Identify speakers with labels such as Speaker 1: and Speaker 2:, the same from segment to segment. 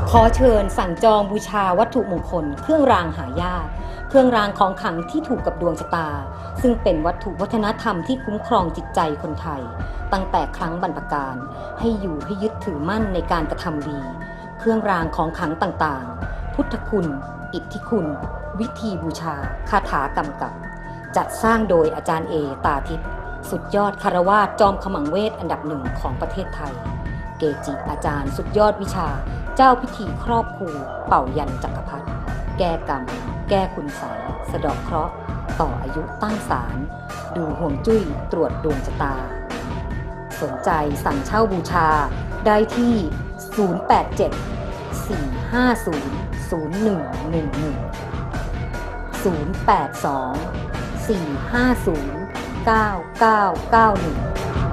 Speaker 1: ขอเชิญสั่งจองบูชาวัตถุมงคลเครื่องรางหายากเครื่องรางของขลังที่ถูกกับดวงชะตาซึ่งเป็นวัตถุวัฒนธรรมที่คุ้มครองจิตใจคนไทยตั้งแต่ครั้งบรรพกาลให้อยู่ให้ยึดถือมั่นในการกระทำดีเครื่องรางของขลังต่างๆพุทธคุณอิทธิคุณวิธีบูชาคาถากำกับจะสร้างโดยอาจารย์เอตาทิพย์สุดยอดคารวาสจอมขมังเวทอันดับหนึ่งของประเทศไทยเกจิอาจารย์สุดยอดวิชาเจ้าพิธีครอบครูเป่ายันจักรพรรดิแก้กรรมแก้คุณไสยสะเดาะเคราะห์ต่ออายุตั้งศาลดูห่วงจุ้ยตรวจดวงชะตาสนใจสั่งเช่าบูชาได้ที่ 082-450-0110 082-450-9991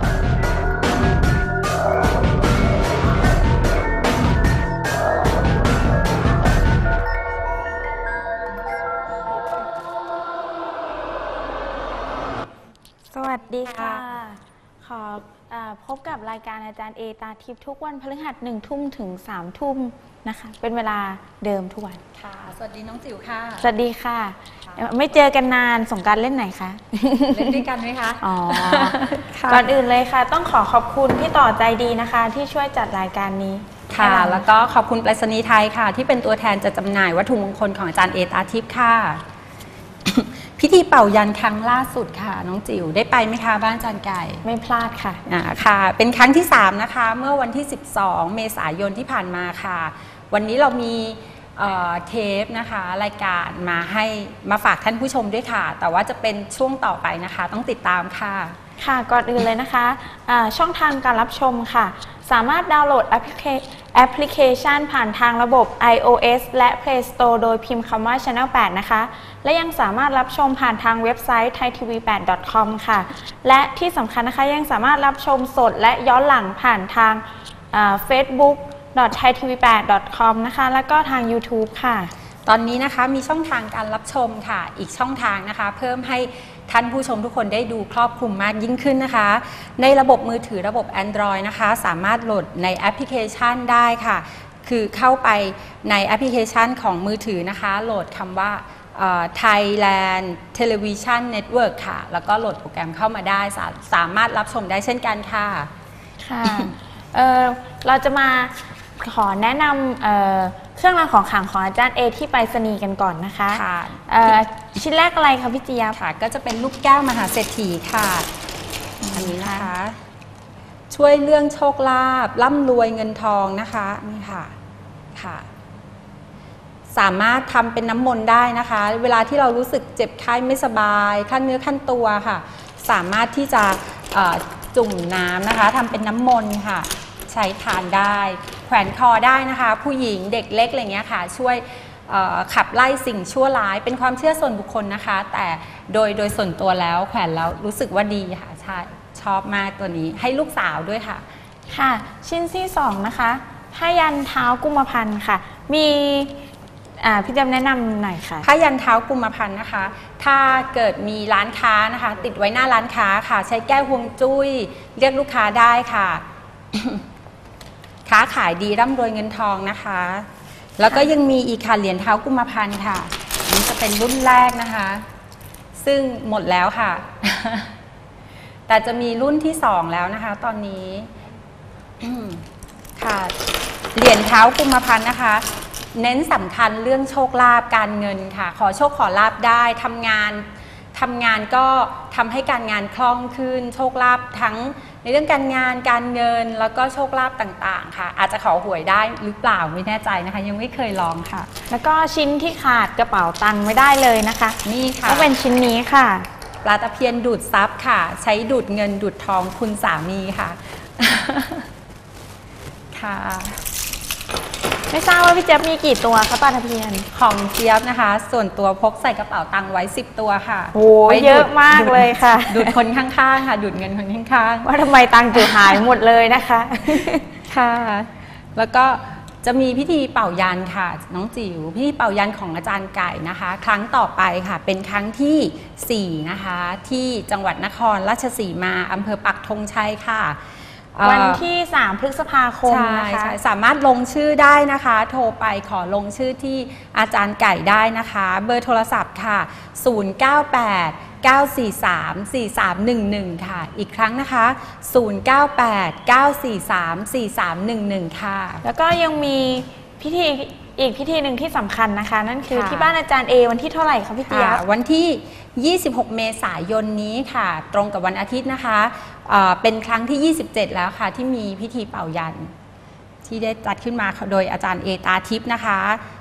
Speaker 2: สวัสดีค่ะขอพบกับรายการอาจารย์เอตาทิพย์ทุกวันพฤหัส1 ทุ่มถึง3 ทุ่มนะคะเป็นเวลาเดิมทุกวัน
Speaker 3: ค่ะสวัสดีน้องจิ๋วค่ะ
Speaker 2: สวัสดีค่ะไม่เจอกันนานสงกรานต์เล่นไหนคะ
Speaker 3: เล่นด้วยกันไหมคะ
Speaker 2: อ๋อก่อนอื่นเลยค่ะต้องขอบคุณพี่ต่อใจดีนะคะที่ช่วยจัดรายการนี้
Speaker 3: ค่ะแล้วก็ขอบคุณไปรษณีย์ไทยค่ะที่เป็นตัวแทนจัดจำหน่ายวัตถุมงคลของอาจารย์เอตาทิพย์ค่ะพิธีเป่ายันครั้งล่าสุดค่ะน้องจิ๋วได้ไปไหมคะบ้านอาจารย์ไก่
Speaker 2: ไม่พลาดค่ะ
Speaker 3: ค่ะเป็นครั้งที่3นะคะเมื่อวันที่12 เมษายนที่ผ่านมาค่ะวันนี้เรามีเทปนะคะรายการมาฝากท่านผู้ชมด้วยค่ะแต่ว่าจะเป็นช่วงต่อไปนะคะต้องติดตามค่ะ
Speaker 2: ค่ะก่อนอื่นเลยนะคะช่องทางการรับชมค่ะสามารถดาวน์โหลดแอปพลิเคชันผ่านทางระบบ iOS และ Play Store โดยพิมพ์คำว่า Channel 8 นะคะและยังสามารถรับชมผ่านทางเว็บไซต์ thaitv8.com ค่ะและที่สำคัญนะคะยังสามารถรับชมสดและย้อนหลังผ่านทางfacebook.thaitv8.com นะคะแล้วก็ทาง YouTube ค่ะ
Speaker 3: ตอนนี้นะคะมีช่องทางการรับชมค่ะอีกช่องทางนะคะเพิ่มให้ท่านผู้ชมทุกคนได้ดูครอบคลุมมากยิ่งขึ้นนะคะในระบบมือถือระบบ Android นะคะสามารถโหลดในแอปพลิเคชันได้ค่ะคือเข้าไปในแอปพลิเคชันของมือถือนะคะโหลดคำว่าThailand Television Network ค่ะแล้วก็โหลดโปรแกรมเข้ามาได้สามารถรับชมได้เช่นกันค่ะ
Speaker 2: ค่ะเราจะมาขอแนะนำเครื่องรางของขลังของอาจารย์เอที่ไปรษณีย์กันก่อนนะคะชิ้นแรกอะไรคะพี่เจี๊ยบ
Speaker 3: ค่ะก็จะเป็นลูกแก้วมหาเศรษฐีค่ะอันนี้นะคะช่วยเรื่องโชคลาภร่ำรวยเงินทองนะคะนี่ค่ะสามารถทำเป็นน้ำมนต์ได้นะคะเวลาที่เรารู้สึกเจ็บไข้ไม่สบายขั้นเนื้อขั้นตัวค่ะสามารถที่จะจุ่มน้ำนะคะทำเป็นน้ำมนต์ค่ะใช้ทานได้แขวนคอได้นะคะผู้หญิงเด็กเล็กอะไรเงี้ยค่ะช่วยขับไล่สิ่งชั่วร้ายเป็นความเชื่อส่วนบุคคลนะคะแต่โดยส่วนตัวแล้วแขวนแล้วรู้สึกว่าดีค่ะใช่ชอบมากตัวนี้ให้ลูกสาวด้วยค่ะ
Speaker 2: ค่ะชิ้นที่2นะคะผ้ายันเท้ากุมพันธ์ค่ะมีพี่จำแนะนำหน่อยค่ะ
Speaker 3: ผ้ายันเท้ากุมพันธ์นะคะถ้าเกิดมีร้านค้านะคะติดไว้หน้าร้านค้าค่ะใช้แก้วฮวงจุ้ยเรียกลูกค้าได้ค่ะค้าขายดีร่ำรวยเงินทองนะคะแล้วก็ยังมีอีกค่ะเหรียญเท้ากุมพันธ์ค่ะนี่จะเป็นรุ่นแรกนะคะซึ่งหมดแล้วค่ะแต่จะมีรุ่นที่2แล้วนะคะตอนนี้ค่ะเหรียญเท้ากุมพันธ์นะคะเน้นสำคัญเรื่องโชคลาภการเงินค่ะขอโชคขอลาภได้ทำงานก็ทำให้การงานคล่องขึ้นโชคลาภทั้งในเรื่องการงานการเงินแล้วก็โชคลาภต่างๆค่ะอาจจะขอหวยได้หรือเปล่าไม่แน่ใจนะคะยังไม่เคยลองค่ะ
Speaker 2: แล้วก็ชิ้นที่ขาดกระเป๋าตังค์ไม่ได้เลยนะคะ
Speaker 3: นี่ค่ะ
Speaker 2: ก็เป็นชิ้นนี้ค่ะ
Speaker 3: ปลาตะเพียนดูดซับค่ะใช้ดูดเงินดูดทองคุณสามีค่ะค่ะ
Speaker 2: ไม่ทราบว่าพี่เจี๊ยบมีกี่ตัวคะปลาตะเพียน
Speaker 3: ของเจี๊ยบนะคะส่วนตัวพกใส่กระเป๋าตังค์ไว้10 ตัวค่ะ
Speaker 2: โอ้เยอะมากเลยค่ะ
Speaker 3: ดูดคนข้างๆค่ะดูดเงินคนข้าง
Speaker 2: ๆว่าทำไมตังค์จิ๋วหายหมดเลยนะคะ
Speaker 3: ค่ะแล้วก็จะมีพิธีเป่ายันค่ะน้องจิ๋วพิธีเป่ายันของอาจารย์ไก่นะคะครั้งต่อไปค่ะเป็นครั้งที่4นะคะที่จังหวัดนครราชสีมาอำเภอปักธงชัยค่ะ
Speaker 2: วันที่3 พฤษภาคมนะคะ
Speaker 3: ใช่สามารถลงชื่อได้นะคะโทรไปขอลงชื่อที่อาจารย์ไก่ได้นะคะเบอร์โทรศัพท์ค่ะ098 943 4311ค่ะอีกครั้งนะคะ098 943 4311ค่ะ
Speaker 2: แล้วก็ยังมีอีกพิธีหนึ่งที่สำคัญนะคะนั่นคือที่บ้านอาจารย์เอวันที่เท่าไหร่คะพี่เจี๊ยบ
Speaker 3: วันที่26 เมษายนนี้ค่ะตรงกับวันอาทิตย์นะคะเป็นครั้งที่27แล้วค่ะที่มีพิธีเป่ายันที่ได้จัดขึ้นมาโดยอาจารย์เอตาทิพย์นะคะ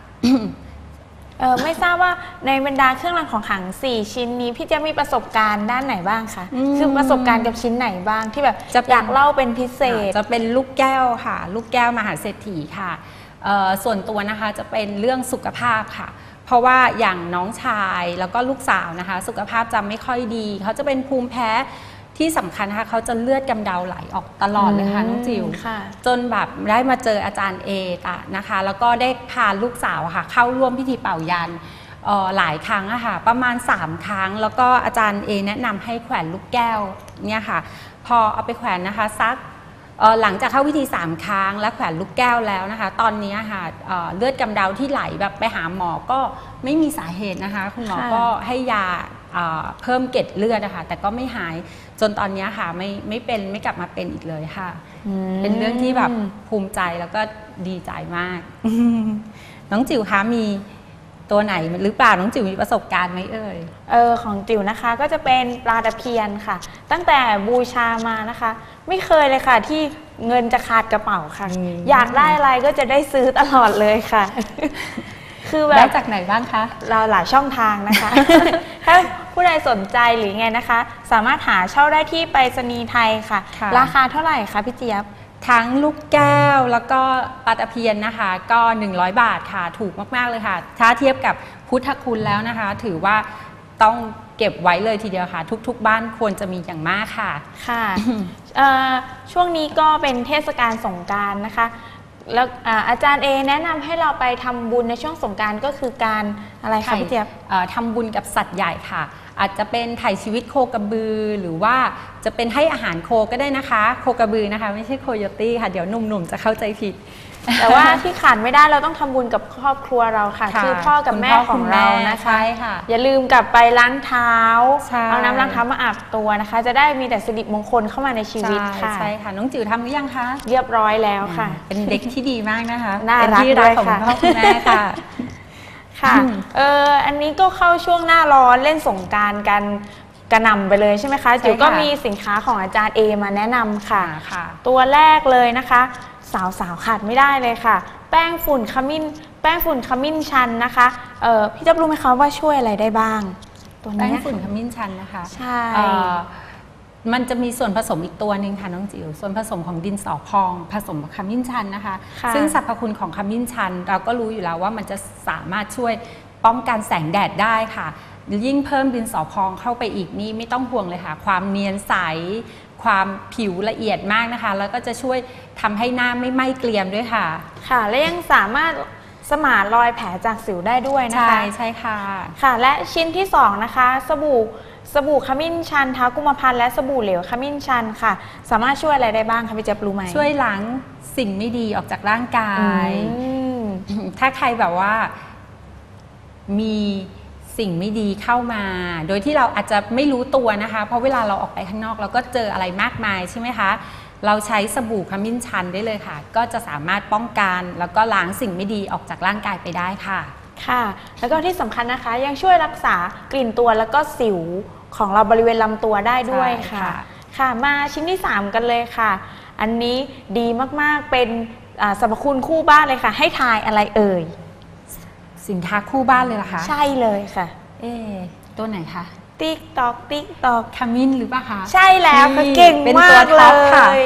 Speaker 2: ไม่ทราบว่าในบรรดาเครื่องรางของขลัง4ชิ้นนี้พี่เจี๊ยบมีประสบการณ์ด้านไหนบ้างคะคือประสบการณ์กับชิ้นไหนบ้างที่แบบอยากเล่าเป็นพิเศษ
Speaker 3: จะเป็นลูกแก้วค่ะลูกแก้วมหาเศรษฐีค่ะส่วนตัวนะคะจะเป็นเรื่องสุขภาพค่ะเพราะว่าอย่างน้องชายแล้วก็ลูกสาวนะคะสุขภาพจะไม่ค่อยดีเขาจะเป็นภูมิแพ้ที่สำคัญนะคะเขาจะเลือดกำเดาไหลออกตลอดเลยค่ะน้องจิ๋วจนแบบได้มาเจออาจารย์เอนะคะแล้วก็ได้พาลูกสาวค่ะเข้าร่วมพิธีเป่ายันหลายครั้งอะค่ะประมาณ3 ครั้งแล้วก็อาจารย์เอแนะนำให้แขวนลูกแก้วเนี่ยค่ะพอเอาไปแขวนนะคะซักหลังจากเข้าพิธี3 ครั้งและแขวนลูกแก้วแล้วนะคะตอนนี้ค่ะเลือดกำเดาที่ไหลแบบไปหาหมอก็ไม่มีสาเหตุนะคะคุณหมอก็ให้ยาเพิ่มเกล็ดเลือดนะคะแต่ก็ไม่หายจนตอนนี้ค่ะไม่กลับมาเป็นอีกเลยค่ะเป็นเรื่องที่แบบภูมิใจแล้วก็ดีใจมาก น้องจิ๋วคะมีตัวไหนหรือเปล่าน้องจิ๋วมีประสบการณ์ไหมเอ่ย
Speaker 2: ของจิ๋วนะคะก็จะเป็นปลาตะเพียนค่ะตั้งแต่บูชามานะคะไม่เคยเลยค่ะที่เงินจะขาดกระเป๋าค่ะอยากได้อะไรก็จะได้ซื้อตลอดเลยค่ะ
Speaker 3: คือแบบได้จากไหนบ้างคะ
Speaker 2: เราหลายช่องทางนะคะ ถ้าผู้ใดสนใจหรือไงนะคะสามารถหาเช่าได้ที่ไปรษณีย์ไทยค่ะราคาเท่าไหร่คะพี่เจี๊ยบ
Speaker 3: ทั้งลูกแก้วแล้วก็ปลาตะเพียนนะคะก็100 บาทค่ะถูกมากๆเลยค่ะถ้าเทียบกับพุทธคุณแล้วนะคะถือว่าต้องเก็บไว้เลยทีเดียวค่ะทุกๆบ้านควรจะมีอย่างมากค่ะ
Speaker 2: ค่ะช่วงนี้ก็เป็นเทศกาลสงกรานต์นะคะแล้วอาจารย์เอแนะนำให้เราไปทำบุญในช่วงสงกรานต์ก็คือการอะไรคะพี่เจี๊ยบ
Speaker 3: ทำบุญกับสัตว์ใหญ่ค่ะอาจจะเป็นไถ่ชีวิตโคกระบือหรือว่าจะเป็นให้อาหารโคก็ได้นะคะโคกระบือนะคะไม่ใช่โคโยตี้ค่ะเดี๋ยวหนุ่มๆจะเข้าใจผิด
Speaker 2: แต่ว่าที่ขาดไม่ได้เราต้องทำบุญกับครอบครัวเราค่ะคือพ่อกับแม่ของเรานะคะอย่าลืมกลับไปล้างเท้าเอาน้ำล้างเท้ามาอาบตัวนะคะจะได้มีแต่สิริมงคลเข้ามาในชีวิตค่ะ
Speaker 3: ใช่ค่ะน้องจิ๋วทำหรือยังคะ
Speaker 2: เรียบร้อยแล้วค่ะ
Speaker 3: เป็นเด็กที่ดีมากนะคะ
Speaker 2: น่ารักด้วยค่ะ
Speaker 3: พ่อคุณแม่ค่ะ
Speaker 2: ค่ะอันนี้ก็เข้าช่วงหน้าร้อนเล่นสงกรานต์กันกระหน่ำไปเลยใช่ไหมคะจิ๋วก็มีสินค้าของอาจารย์เอมาแนะนำค่ะตัวแรกเลยนะคะสาวขาดไม่ได้เลยค่ะแป้งฝุ่นขมิ้นชันนะคะพี่จะรู้ไหมคะว่าช่วยอะไรได้บ้าง
Speaker 3: ตัวนี้แป้งฝุ่นขมิ้นชันนะคะ
Speaker 2: ใช่
Speaker 3: มันจะมีส่วนผสมอีกตัวหนึ่งค่ะน้องจิ๋วส่วนผสมของดินสอพองผสมกับขมิ้นชันนะคะซึ่งสรรพคุณของขมิ้นชันเราก็รู้อยู่แล้วว่ามันจะสามารถช่วยป้องกันแสงแดดได้ค่ะยิ่งเพิ่มดินสอพองเข้าไปอีกนี่ไม่ต้องห่วงเลยค่ะความเนียนใสความผิวละเอียดมากนะคะแล้วก็จะช่วยทำให้หน้าไม่ไหม้เกรียมด้วยค่ะ
Speaker 2: ค่ะและยังสามารถสมานรอยแผลจากสิวได้ด้วยนะคะ
Speaker 3: ใช่ค่ะ
Speaker 2: ค่ะและชิ้นที่2นะคะสบู่ขมิ้นชันเท้ากุมภาพันธ์และสบู่เหลวขมิ้นชันค่ะสามารถช่วยอะไรได้บ้างคะพี่เจี๊ยบรู้ไหม
Speaker 3: ช่วยล้างสิ่งไม่ดีออกจากร่างกายถ้าใครแบบว่ามีสิ่งไม่ดีเข้ามาโดยที่เราอาจจะไม่รู้ตัวนะคะเพราะเวลาเราออกไปข้างนอกเราก็เจออะไรมากมายใช่ไหมคะเราใช้สบู่ขมิ้นชันได้เลยค่ะก็จะสามารถป้องกันแล้วก็ล้างสิ่งไม่ดีออกจากร่างกายไปได้ค่ะ
Speaker 2: ค่ะแล้วก็ที่สำคัญนะคะยังช่วยรักษากลิ่นตัวแล้วก็สิวของเราบริเวณลำตัวได้ด้วยค่ะค่ะมาชิ้นที่3กันเลยค่ะอันนี้ดีมากๆเป็นสรรพคุณคู่บ้านเลยค่ะให้ทายอะไรเอ่ย
Speaker 3: สินค้าคู่บ้านเลยเหรอคะ
Speaker 2: ใช่เลยค่ะ
Speaker 3: ตัวไหนคะ
Speaker 2: ติ๊กตอก
Speaker 3: ขมิ้นหรือเปล่าคะ
Speaker 2: ใช่แล้วค่ะเก่งมากเลย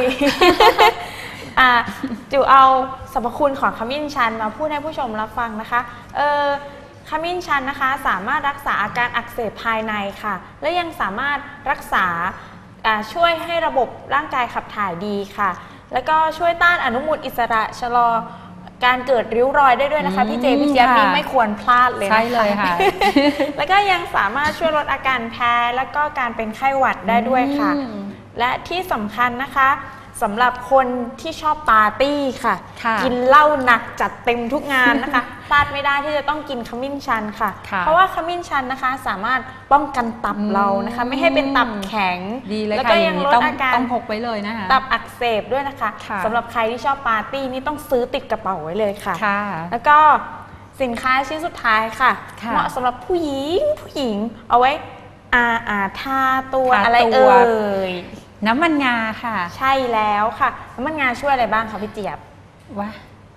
Speaker 2: จิ๋วเอาสรรพคุณของขมิ้นชันมาพูดให้ผู้ชมรับฟังนะคะขมิ้นชันนะคะสามารถรักษาอาการอักเสบภายในค่ะและยังสามารถรักษาช่วยให้ระบบร่างกายขับถ่ายดีค่ะแล้วก็ช่วยต้านอนุมูลอิสระชะลอการเกิดริ้วรอยได้ด้วยนะคะพี่เจี๊ยบนี่ไม่ควรพลาดเลยนะคะ
Speaker 3: ใช่เลยค่ะ
Speaker 2: แล้วก็ยังสามารถช่วยลดอาการแพ้แล้วก็การเป็นไข้หวัดได้ด้วยค่ะและที่สำคัญนะคะสำหรับคนที่ชอบปาร์ตี้ค่ะ
Speaker 3: ค่ะ
Speaker 2: กินเหล้าหนักจัดเต็มทุกงานนะคะ พลาดไม่ได้ที่จะต้องกินขมิ้นชันค่ะ
Speaker 3: ค่ะ
Speaker 2: เพราะว่าขมิ้นชันนะคะสามารถป้องกันตับเรานะคะ ไม่ให้เป็นตับแข็ง
Speaker 3: ดีเลย
Speaker 2: แล้ว
Speaker 3: ค่ะ
Speaker 2: ก็
Speaker 3: อ
Speaker 2: ยั
Speaker 3: ย่าง งนี้
Speaker 2: ลด
Speaker 3: ต้อง
Speaker 2: อาการ
Speaker 3: ต้องพกไว้เลยนะคะ
Speaker 2: ตับอักเสบด้วยนะคะ
Speaker 3: ค่ะ
Speaker 2: สำหรับใครที่ชอบปาร์ตี้นี่ต้องซื้อติดกระเป๋าไว้เลยค่ะ
Speaker 3: ค่ะ
Speaker 2: แล้วก็สินค้าชิ้นสุดท้ายค่ะ
Speaker 3: ค่ะ
Speaker 2: เหมาะสำหรับผู้หญิงเอาไว้ทาตัว
Speaker 3: ทา
Speaker 2: อะไร
Speaker 3: ตัว
Speaker 2: เอ่ย
Speaker 3: น้ำมันงาค่ะ
Speaker 2: ใช่แล้วค่ะน้ำมันงาช่วยอะไรบ้างคะพี่เจี๊ยบ
Speaker 3: ว่า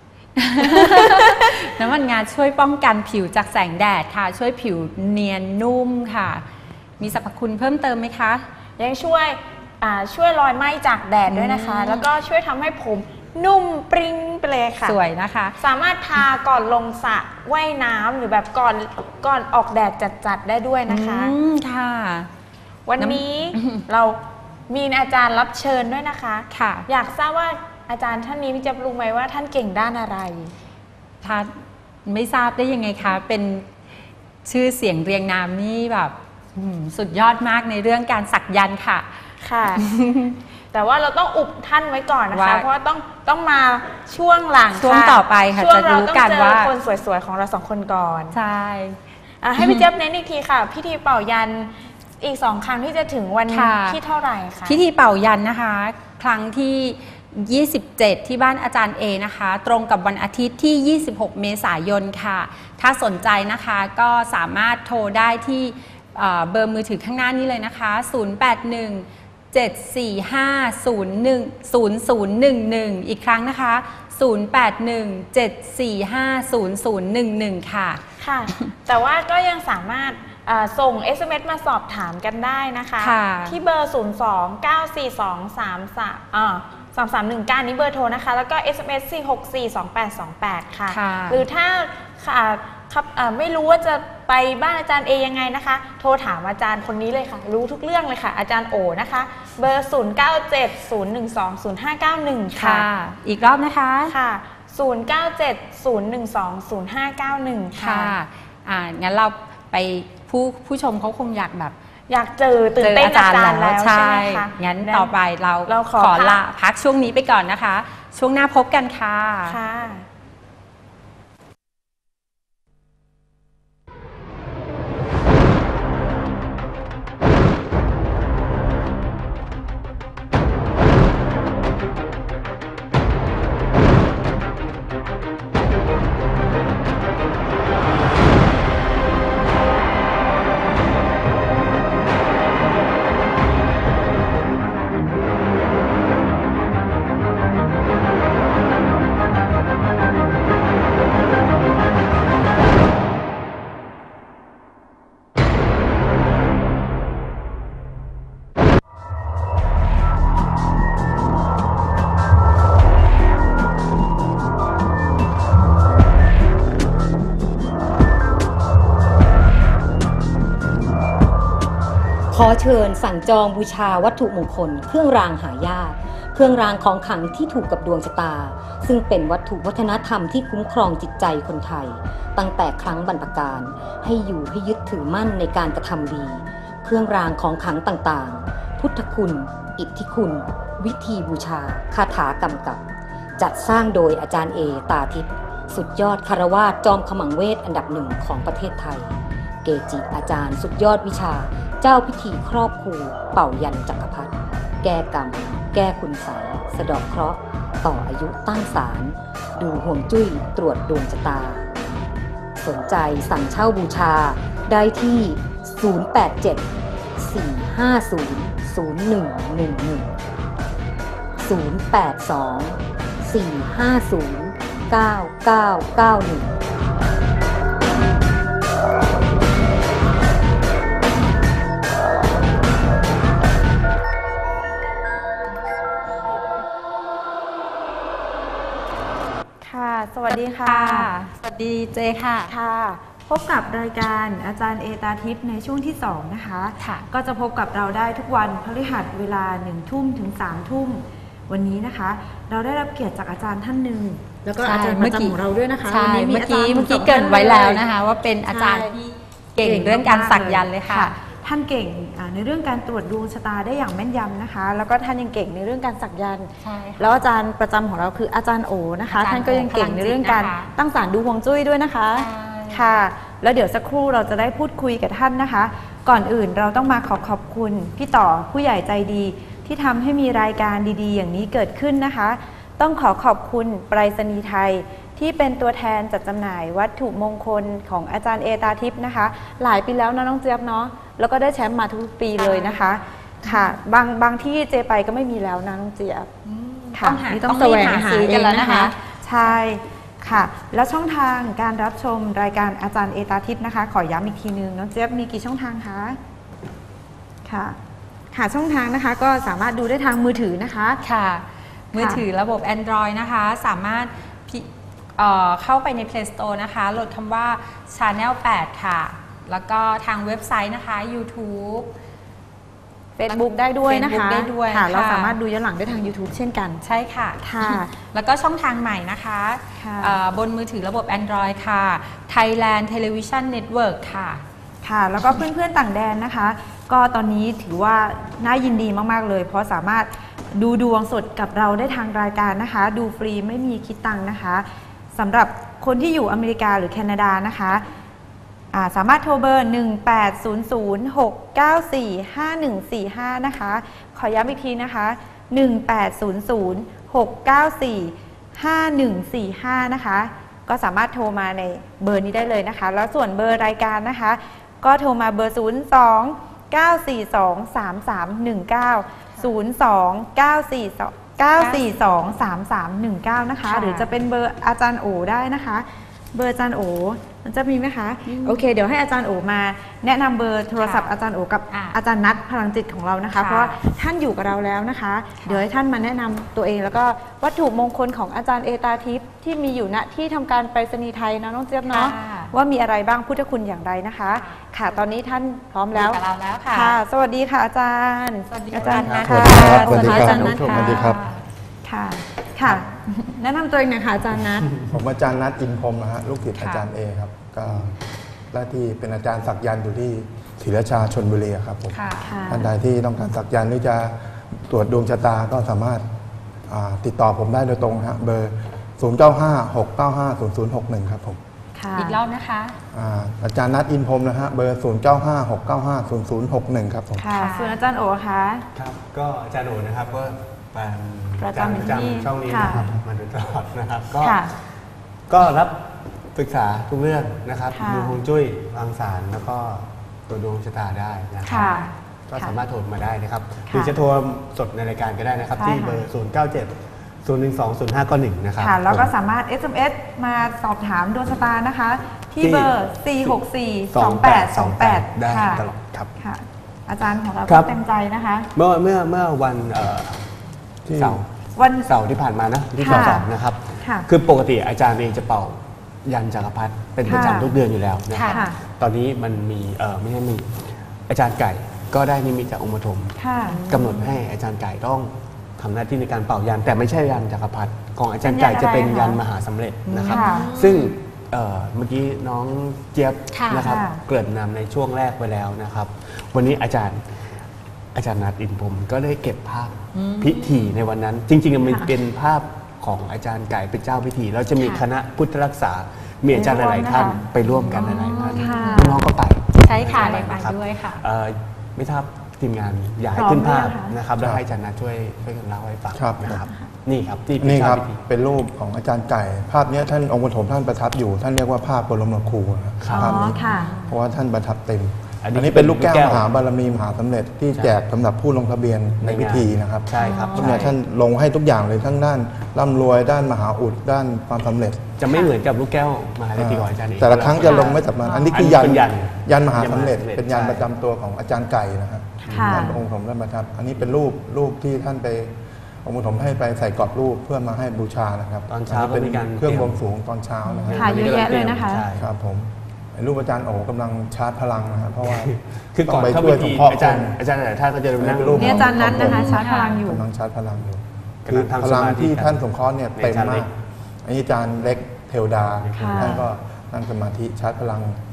Speaker 3: น้ำมันงาช่วยป้องกันผิวจากแสงแดดค่ะ ช่วยผิวเนียนนุ่มค่ะ มีสรรพคุณเพิ่มเติมไหมคะ
Speaker 2: ยังช่วยรอยไหม้จากแดดด้วยนะคะ แล้วก็ช่วยทำให้ผมนุ่มปริ้งไปเลยค่ะ
Speaker 3: สวยนะคะ
Speaker 2: สามารถทาก่อนลงสระว่ายน้ำหรือแบบก่อนออกแดดจัดๆได้ด้วยนะคะ
Speaker 3: ค่ะ
Speaker 2: วันนี้เรามีอาจารย์รับเชิญด้วยนะคะ
Speaker 3: ค่ะ
Speaker 2: อยากทราบว่าอาจารย์ท่านนี้พี่จะรู้ไหมว่าท่านเก่งด้านอะไร
Speaker 3: ถ้าไม่ทราบได้ยังไงคะ เป็นชื่อเสียงเรียงนามนี่แบบสุดยอดมากในเรื่องการสักยันต์ค่ะ
Speaker 2: ค่ะ แต่ว่าเราต้องอุบท่านไว้ก่อนนะคะ
Speaker 3: ว่า
Speaker 2: เพราะว่าต้องมาช่วงหลัง
Speaker 3: ช่วง
Speaker 2: ค่ะ
Speaker 3: ต่อไปค่ะ
Speaker 2: ช่วง
Speaker 3: จะรู้
Speaker 2: เราต้อง
Speaker 3: กัน
Speaker 2: เจอ
Speaker 3: ว่า
Speaker 2: คนสวยๆของเราสองคนก่อน
Speaker 3: ใช่
Speaker 2: ให้พี่เจี๊ยบเน้นอีกทีค่ะ พิธีเป่ายันอีก2 ครั้งที่จะถึงวัน
Speaker 3: ค่ะ
Speaker 2: ที่เท่าไหร่คะ
Speaker 3: พิธีเป่ายันนะคะ ครั้งที่ 27 ที่บ้านอาจารย์เอนะคะ ตรงกับวันอาทิตย์ที่ 26 เมษายนค่ะ ถ้าสนใจนะคะก็สามารถโทรได้ที่เบอร์มือถือข้างหน้านี้เลยนะคะ 081 745-0011 อีกครั้งนะคะ 081 745-0011 ค่ะ
Speaker 2: ค่ะ แต่ว่าก็ยังสามารถส่ง SMS มาสอบถามกันได้นะคะ
Speaker 3: ค่ะ
Speaker 2: ที่เบอร์ 02-942-3319 นี้เบอร์โทรนะคะ แล้วก็ SMS 4642828 ค่ะ
Speaker 3: ค่ะ
Speaker 2: หรือถ้าไม่รู้ว่าจะไปบ้านอาจารย์เอยังไงนะคะ โทรถามอาจารย์คนนี้เลยค่ะ รู้ทุกเรื่องเลยค่ะ อาจารย์โอนะคะ เบอร์ 0970120591 ค่ะ
Speaker 3: ค่ะ อีกรอบนะคะ
Speaker 2: ค่ะ 0970120591 ค่ะ
Speaker 3: งั้นเราไปผู้ชมเขาคงอยากแบบ
Speaker 2: อยากตื่นเต้นอาจารย์แล้วใช่ไหมคะ
Speaker 3: งั้นต่อไปเรา
Speaker 2: ขอ
Speaker 3: ลาพักช่วงนี้ไปก่อนนะคะ ช่วงหน้าพบกันค่ะ
Speaker 2: ค่ะ
Speaker 1: ขอเชิญสั่งจองบูชาวัตถุมงคล เครื่องรางหายาก เครื่องรางของขลังที่ถูกกับดวงชะตา ซึ่งเป็นวัตถุวัฒนธรรมที่คุ้มครองจิตใจคนไทย ตั้งแต่ครั้งบรรพกาลให้อยู่ให้ยึดถือมั่นในการกระทำดี เครื่องรางของขลังต่างๆ พุทธคุณ อิทธิคุณ วิธีบูชาคาถากำกับ จัดสร้างโดยอาจารย์เอตาทิพย์สุดยอดคารวาสจอมขมังเวทอันดับหนึ่งของประเทศไทย เกจิอาจารย์สุดยอดวิชา เจ้าพิธีครอบครูเป่ายันจักรพรรดิแก้กรรม แก้คุณไสยสะเดอกเคราะห์ต่ออายุตั้งศาลดูห่วงจุ้ยตรวจดวงชะตา สนใจสั่งเช่าบูชาได้ที่ 082-450-1110 082-450-9991
Speaker 2: ค่ะ สวัสดีค่ะ
Speaker 3: สวัสดีเจค่ะ
Speaker 2: ค่ะ พบกับรายการอาจารย์เอตาทิพย์ในช่วงที่ 2 นะคะ
Speaker 3: ค่ะ
Speaker 2: ก็จะพบกับเราได้ทุกวันพฤหัสเวลา 1 ทุ่มถึง 3 ทุ่ม วันนี้นะคะ เราได้รับเกียรติจากอาจารย์ท่านหนึ่ง แล้วก็อาจารย์ประจำของเราด้วยนะคะ
Speaker 3: ใช่
Speaker 2: วันนี้
Speaker 3: เมื่อกี้
Speaker 2: อาจารย์
Speaker 3: เกริ่นไว้แล้วนะคะ ว่าเป็นอาจารย์
Speaker 2: ใช่
Speaker 3: ที่เก่งเรื่องการสักยันต์เลยค่ะ
Speaker 2: ทท่านเก่งในเรื่องการตรวจดวงชะตาได้อย่างแม่นยำนะคะแล้วก็ท่านยังเก่งในเรื่องการสักยันต์
Speaker 3: ใช่ค่ะ
Speaker 2: แล้วอาจารย์ประจำของเราคืออาจารย์โอนะคะ
Speaker 3: อาจารย์
Speaker 2: ท่านก็ยังเก่งในเรื่องการ
Speaker 3: พลังจิตนะคะ
Speaker 2: ตั้งศาลดูฮวงจุ้ยด้วยนะคะ
Speaker 3: ใช่
Speaker 2: ค่ะ แล้วเดี๋ยวสักครู่เราจะได้พูดคุยกับท่านนะคะ ก่อนอื่นเราต้องมาขอบคุณพี่ต่อผู้ใหญ่ใจดีที่ทำให้มีรายการดีๆ อย่างนี้เกิดขึ้นนะคะ ต้องขอบคุณไปรษณีย์ไทยที่เป็นตัวแทนจัดจำหน่ายวัตถุมงคลของอาจารย์เอตาทิพย์นะคะ หลายปีแล้วนะน้องเจี๊ยบเนาะแล้วก็ได้แชมป์มาทุกปีเลยนะคะค่ะบางที่เจไปก็ไม่มีแล้วนะน้องเจี๊ยบค่ะ
Speaker 3: ต้องหา
Speaker 2: นี่
Speaker 3: ต้อง
Speaker 2: แสวง
Speaker 3: รีบหา
Speaker 2: หา
Speaker 3: ซื้อกันแล้วนะคะ
Speaker 2: ใช่ค่ะ แล้วช่องทางการรับชมรายการอาจารย์เอตาทิพย์นะคะ ขอย้ำอีกทีนึงน้องเจี๊ยบมีกี่ช่องทางคะค่ะช่องทางนะคะก็สามารถดูได้ทางมือถือนะคะ
Speaker 3: ค่ะ มือถือระบบ Android นะคะ สามารถเข้าไปใน Play Store นะคะโหลดคำว่า Channel 8 ค่ะ แล้วก็ทางเว็บไซต์นะคะ YouTube
Speaker 2: Facebook ได้ด้วยนะคะ
Speaker 3: Facebook ได้ด้วย
Speaker 2: ค่ะ
Speaker 3: ค่ะ
Speaker 2: เราสามารถดูย้อนหลังได้ทาง YouTube เช่นกัน
Speaker 3: ใช่ค่ะ
Speaker 2: ค่ะ
Speaker 3: แล้วก็ช่องทางใหม่นะคะ
Speaker 2: ค่ะ
Speaker 3: บนมือถือระบบ Android ค่ะ Thailand Television Network ค่ะ
Speaker 2: ค่ะแล้วก็เพื่อนๆต่างแดนนะคะ ก็ตอนนี้ถือว่าน่ายินดีมากๆเลย เพราะสามารถดูดวงสดกับเราได้ทางรายการนะคะ ดูฟรีไม่มีคิดตังค์นะคะสำหรับคนที่อยู่อเมริกาหรือแคนาดานะคะสามารถโทรเบอร์ 1800-694-5145 นะคะขอย้ำอีกทีนะคะ 1800-694-5145 นะคะก็สามารถโทรมาในเบอร์นี้ได้เลยนะคะแล้วส่วนเบอร์รายการนะคะก็โทรมาเบอร์ 02-942-3319 นะคะ
Speaker 3: ค่ะ
Speaker 2: หรือจะเป็นเบอร์อาจารย์โอได้นะคะ เบอร์อาจารย์โอมันจะมีไหมคะโอเคเดี๋ยวให้อาจารย์โอมาแนะนำเบอร์โทรศัพท์อาจารย์โอกับอาจารย์นัทพลังจิตของเรานะคะ เพราะว่าท่านอยู่กับเราแล้วนะคะ เดี๋ยวให้ท่านมาแนะนำตัวเองแล้วก็วัตถุมงคลของอาจารย์เอตาทิพย์ที่มีอยู่ณที่ทำการไปรษณีย์ไทยนะน้องเจี๊ยบเนาะว่ามีอะไรบ้างพุทธคุณอย่างไรนะคะ ค่ะตอนนี้ท่านพร้อมแล้ว
Speaker 3: อยู่กับเราแล้วค่ะ
Speaker 2: ค่ะ สวัสดีค่ะอาจารย์
Speaker 3: สวัสดี
Speaker 2: อาจารย์
Speaker 3: ค่ะ
Speaker 2: ค่ะ
Speaker 4: สวัสดีครับ
Speaker 2: อาจารย์นัท
Speaker 4: สวัสดีครับ
Speaker 2: ค่ะค่ะแนะนำตัวเองหน่อยค่ะอาจารย์นัท
Speaker 4: ผมอาจารย์นัทอินพรหมนะฮะลูกศิษย์อาจารย์เอครับก็หน้าที่เป็นอาจารย์สักยันต์อยู่ที่ศรีราชาชลบุรีครับผม
Speaker 3: ค่ะ
Speaker 4: ท่านใดที่ต้องการสักยันต์หรือจะตรวจดวงชะตาก็สามารถติดต่อผมได้โดยตรงนะฮะเบอร์ 0956950061 ครับผม
Speaker 2: ค่ะ
Speaker 3: อีกรอบนะคะ
Speaker 4: อาจารย์นัทอินพรหมนะฮะเบอร์ 0956950061 ครับผม
Speaker 2: ค่ะส่วนอาจารย์โอคะ
Speaker 5: ครับก็อาจารย์โอนะครับก็เป็น
Speaker 2: ประจำอยู่ที่นี่
Speaker 5: ช่องนี้
Speaker 2: ค่ะ
Speaker 5: นะครับมาโดยตลอดนะครับก็
Speaker 2: ค่ะ
Speaker 5: ก็รับปรึกษาทุกเรื่องนะครับ
Speaker 2: ค่ะ
Speaker 5: ดูฮวงจุ้ยวางสารแล้วก็ตัวดวงชะตาได้นะครั
Speaker 2: ค่ะ
Speaker 5: ก็สามารถโทรมาได้นะครับ
Speaker 2: ค่ะ
Speaker 5: หรือจะโทรสดในรายการก็ได้นะครับ
Speaker 2: ใช่
Speaker 5: ที่
Speaker 2: ค่ะ
Speaker 5: เบอร์ 0970120591 นะครับ
Speaker 2: ค่ะแล้วก็
Speaker 5: ผม
Speaker 2: สามารถ SMS มาสอบถามดวงชะตานะคะ ที่
Speaker 5: ที่
Speaker 2: เบอร์ 4642828
Speaker 5: ได้
Speaker 2: ค่ะ
Speaker 5: ตลอดครับ
Speaker 2: ค่ะ อาจารย์ของเรา
Speaker 5: ครั
Speaker 2: ก็
Speaker 5: บ
Speaker 2: เต็มใจนะคะ
Speaker 5: เมื่อวัน
Speaker 4: ที่
Speaker 5: เสาร์
Speaker 2: วัน
Speaker 5: เสาร์ที่ผ่านมานะที่
Speaker 2: ค่ะ
Speaker 5: สองนะครับ
Speaker 2: ค่ะ
Speaker 5: คือปกติอาจารย์เองจะเป่ายันจักรพรรดิเป็นประ
Speaker 2: ค่ะ
Speaker 5: จำทุกเดือนอยู่แล้วนะครับ
Speaker 2: ค่ะ
Speaker 5: ตอนนี้มันมีไม่ใช่มีอาจารย์ไก่ก็ได้นิมิตจากองค์ปฐม
Speaker 2: ค่ะ
Speaker 5: กำหนดให้อาจารย์ไก่ต้องทำหน้าที่ในการเป่ายัน แต่ไม่ใช่ยันจักรพรรดิของอาจารย์ไก่จะเป็นยันมหาสำเร็จนะครับ
Speaker 2: ค่ะ
Speaker 5: ซึ่งเมื่อกี้น้องเจี๊ยบ
Speaker 3: ค่ะ
Speaker 5: นะครับ
Speaker 2: ค่ะ
Speaker 5: เกริ่นนำในช่วงแรกไปแล้วนะครับ วันนี้อาจารย์นัทอินพรหมก็ได้เก็บภาพพิธีในวันนั้น จริงๆมันเป็นภาพของอาจารย์ไก่เป็นเจ้าพิธีแล้วจะมีคณะพุทธรักษา มีอาจารย์หลายๆท่านไปร่วมกันหลายๆท่าน
Speaker 2: ค่ะ
Speaker 5: น้องๆก็ไป
Speaker 3: ใช่ค่ะได้ไปด้วยค่ะ
Speaker 5: ไม่ทราบทีมงานอยากให้
Speaker 2: พร้อม
Speaker 5: ขึ้นภาพ
Speaker 2: ด้วยนะคะ
Speaker 5: นะครับแล้วให้อาจารย์นัทช่วยกันเล่าให้ฟัง
Speaker 4: ครับ
Speaker 5: นะครับ นี่ครับที่เป็น
Speaker 4: นี่ค
Speaker 5: เจ้า
Speaker 4: รับ
Speaker 5: พิธี
Speaker 4: เป็นรูปของอาจารย์ไก่ ภาพเนี้ยท่านองค์ปฐมท่านประทับอยู่ ท่านเรียกว่าภาพบรมครูนะครับ
Speaker 5: ครับ
Speaker 4: ภาพนี้
Speaker 2: ค่ะ
Speaker 4: เพราะว่าท่านประทับเต็ม
Speaker 5: อันนี้
Speaker 4: อันนี้เป็นลูกแก้ว
Speaker 5: ลูกแก้ว
Speaker 4: มหาบารมีมหาสำเร็จที่
Speaker 5: ใช่
Speaker 4: แจกสำหรับผู้ลงทะเบียนในพิธีนะครับ
Speaker 5: ใช่ครับ
Speaker 4: เนี่ยท่านลงให้ทุกอย่างเลยทั้งด้านร่ำรวยด้านมหาอุดด้านความสำเร็จ
Speaker 5: จะไม่เหมือนกับลูกแก้วมหาเศรษฐีของอาจารย์เอง
Speaker 4: แต่ละครั้งจะลงไม่จับมันอันนี้คือ
Speaker 5: อันนี้เป็นยัน
Speaker 4: ยันมหาสำเร็จ
Speaker 5: ยันมหาสำเร็จ
Speaker 4: เป็นยัน
Speaker 5: ใช่
Speaker 4: ประจำตัวของอาจารย์ไก่นะครับ
Speaker 2: ค่ะ
Speaker 4: ท่านองค์ผมท่านประทับ อันนี้เป็นรูปที่ท่านไปองค์ผมให้ไปใส่กรอบรูปเพื่อมาให้บูชานะครับ
Speaker 5: ตอนเช้า
Speaker 4: เป็น
Speaker 5: ก็มีการ
Speaker 4: เครื่องบวงสรวงตอนเช้านะครับ
Speaker 2: ค่ะเยอะแยะเลยนะคะ
Speaker 5: ใช่
Speaker 4: ครับผมรูปอาจารย์โอกำลังชาร์จพลังนะครับเพราะว่า
Speaker 5: คือก่อน
Speaker 4: ต้
Speaker 5: เข้าง
Speaker 4: ไป
Speaker 5: พิ
Speaker 4: ช่วย
Speaker 5: ธี
Speaker 4: สงเคราะห์
Speaker 5: อาจารย์หลายท่านก็จะนั่ง
Speaker 4: เป็นรูป
Speaker 2: นี่อาจารย์นัทนะคะชาร์จพลังอยู่
Speaker 4: กำลังชาร์จพลังอยู่
Speaker 5: กำลังทำ
Speaker 4: พลัง
Speaker 5: สมาธิ
Speaker 4: ที่ท่านสงเคราะห์เนี่ย
Speaker 5: ใน
Speaker 4: เต็ม
Speaker 5: อาจารย์เล็
Speaker 4: มาก กอันนี้อาจารย์เล็กเทวดา
Speaker 2: ค่ะ
Speaker 4: ท่านก็นั่งสมาธิชาร์จพลัง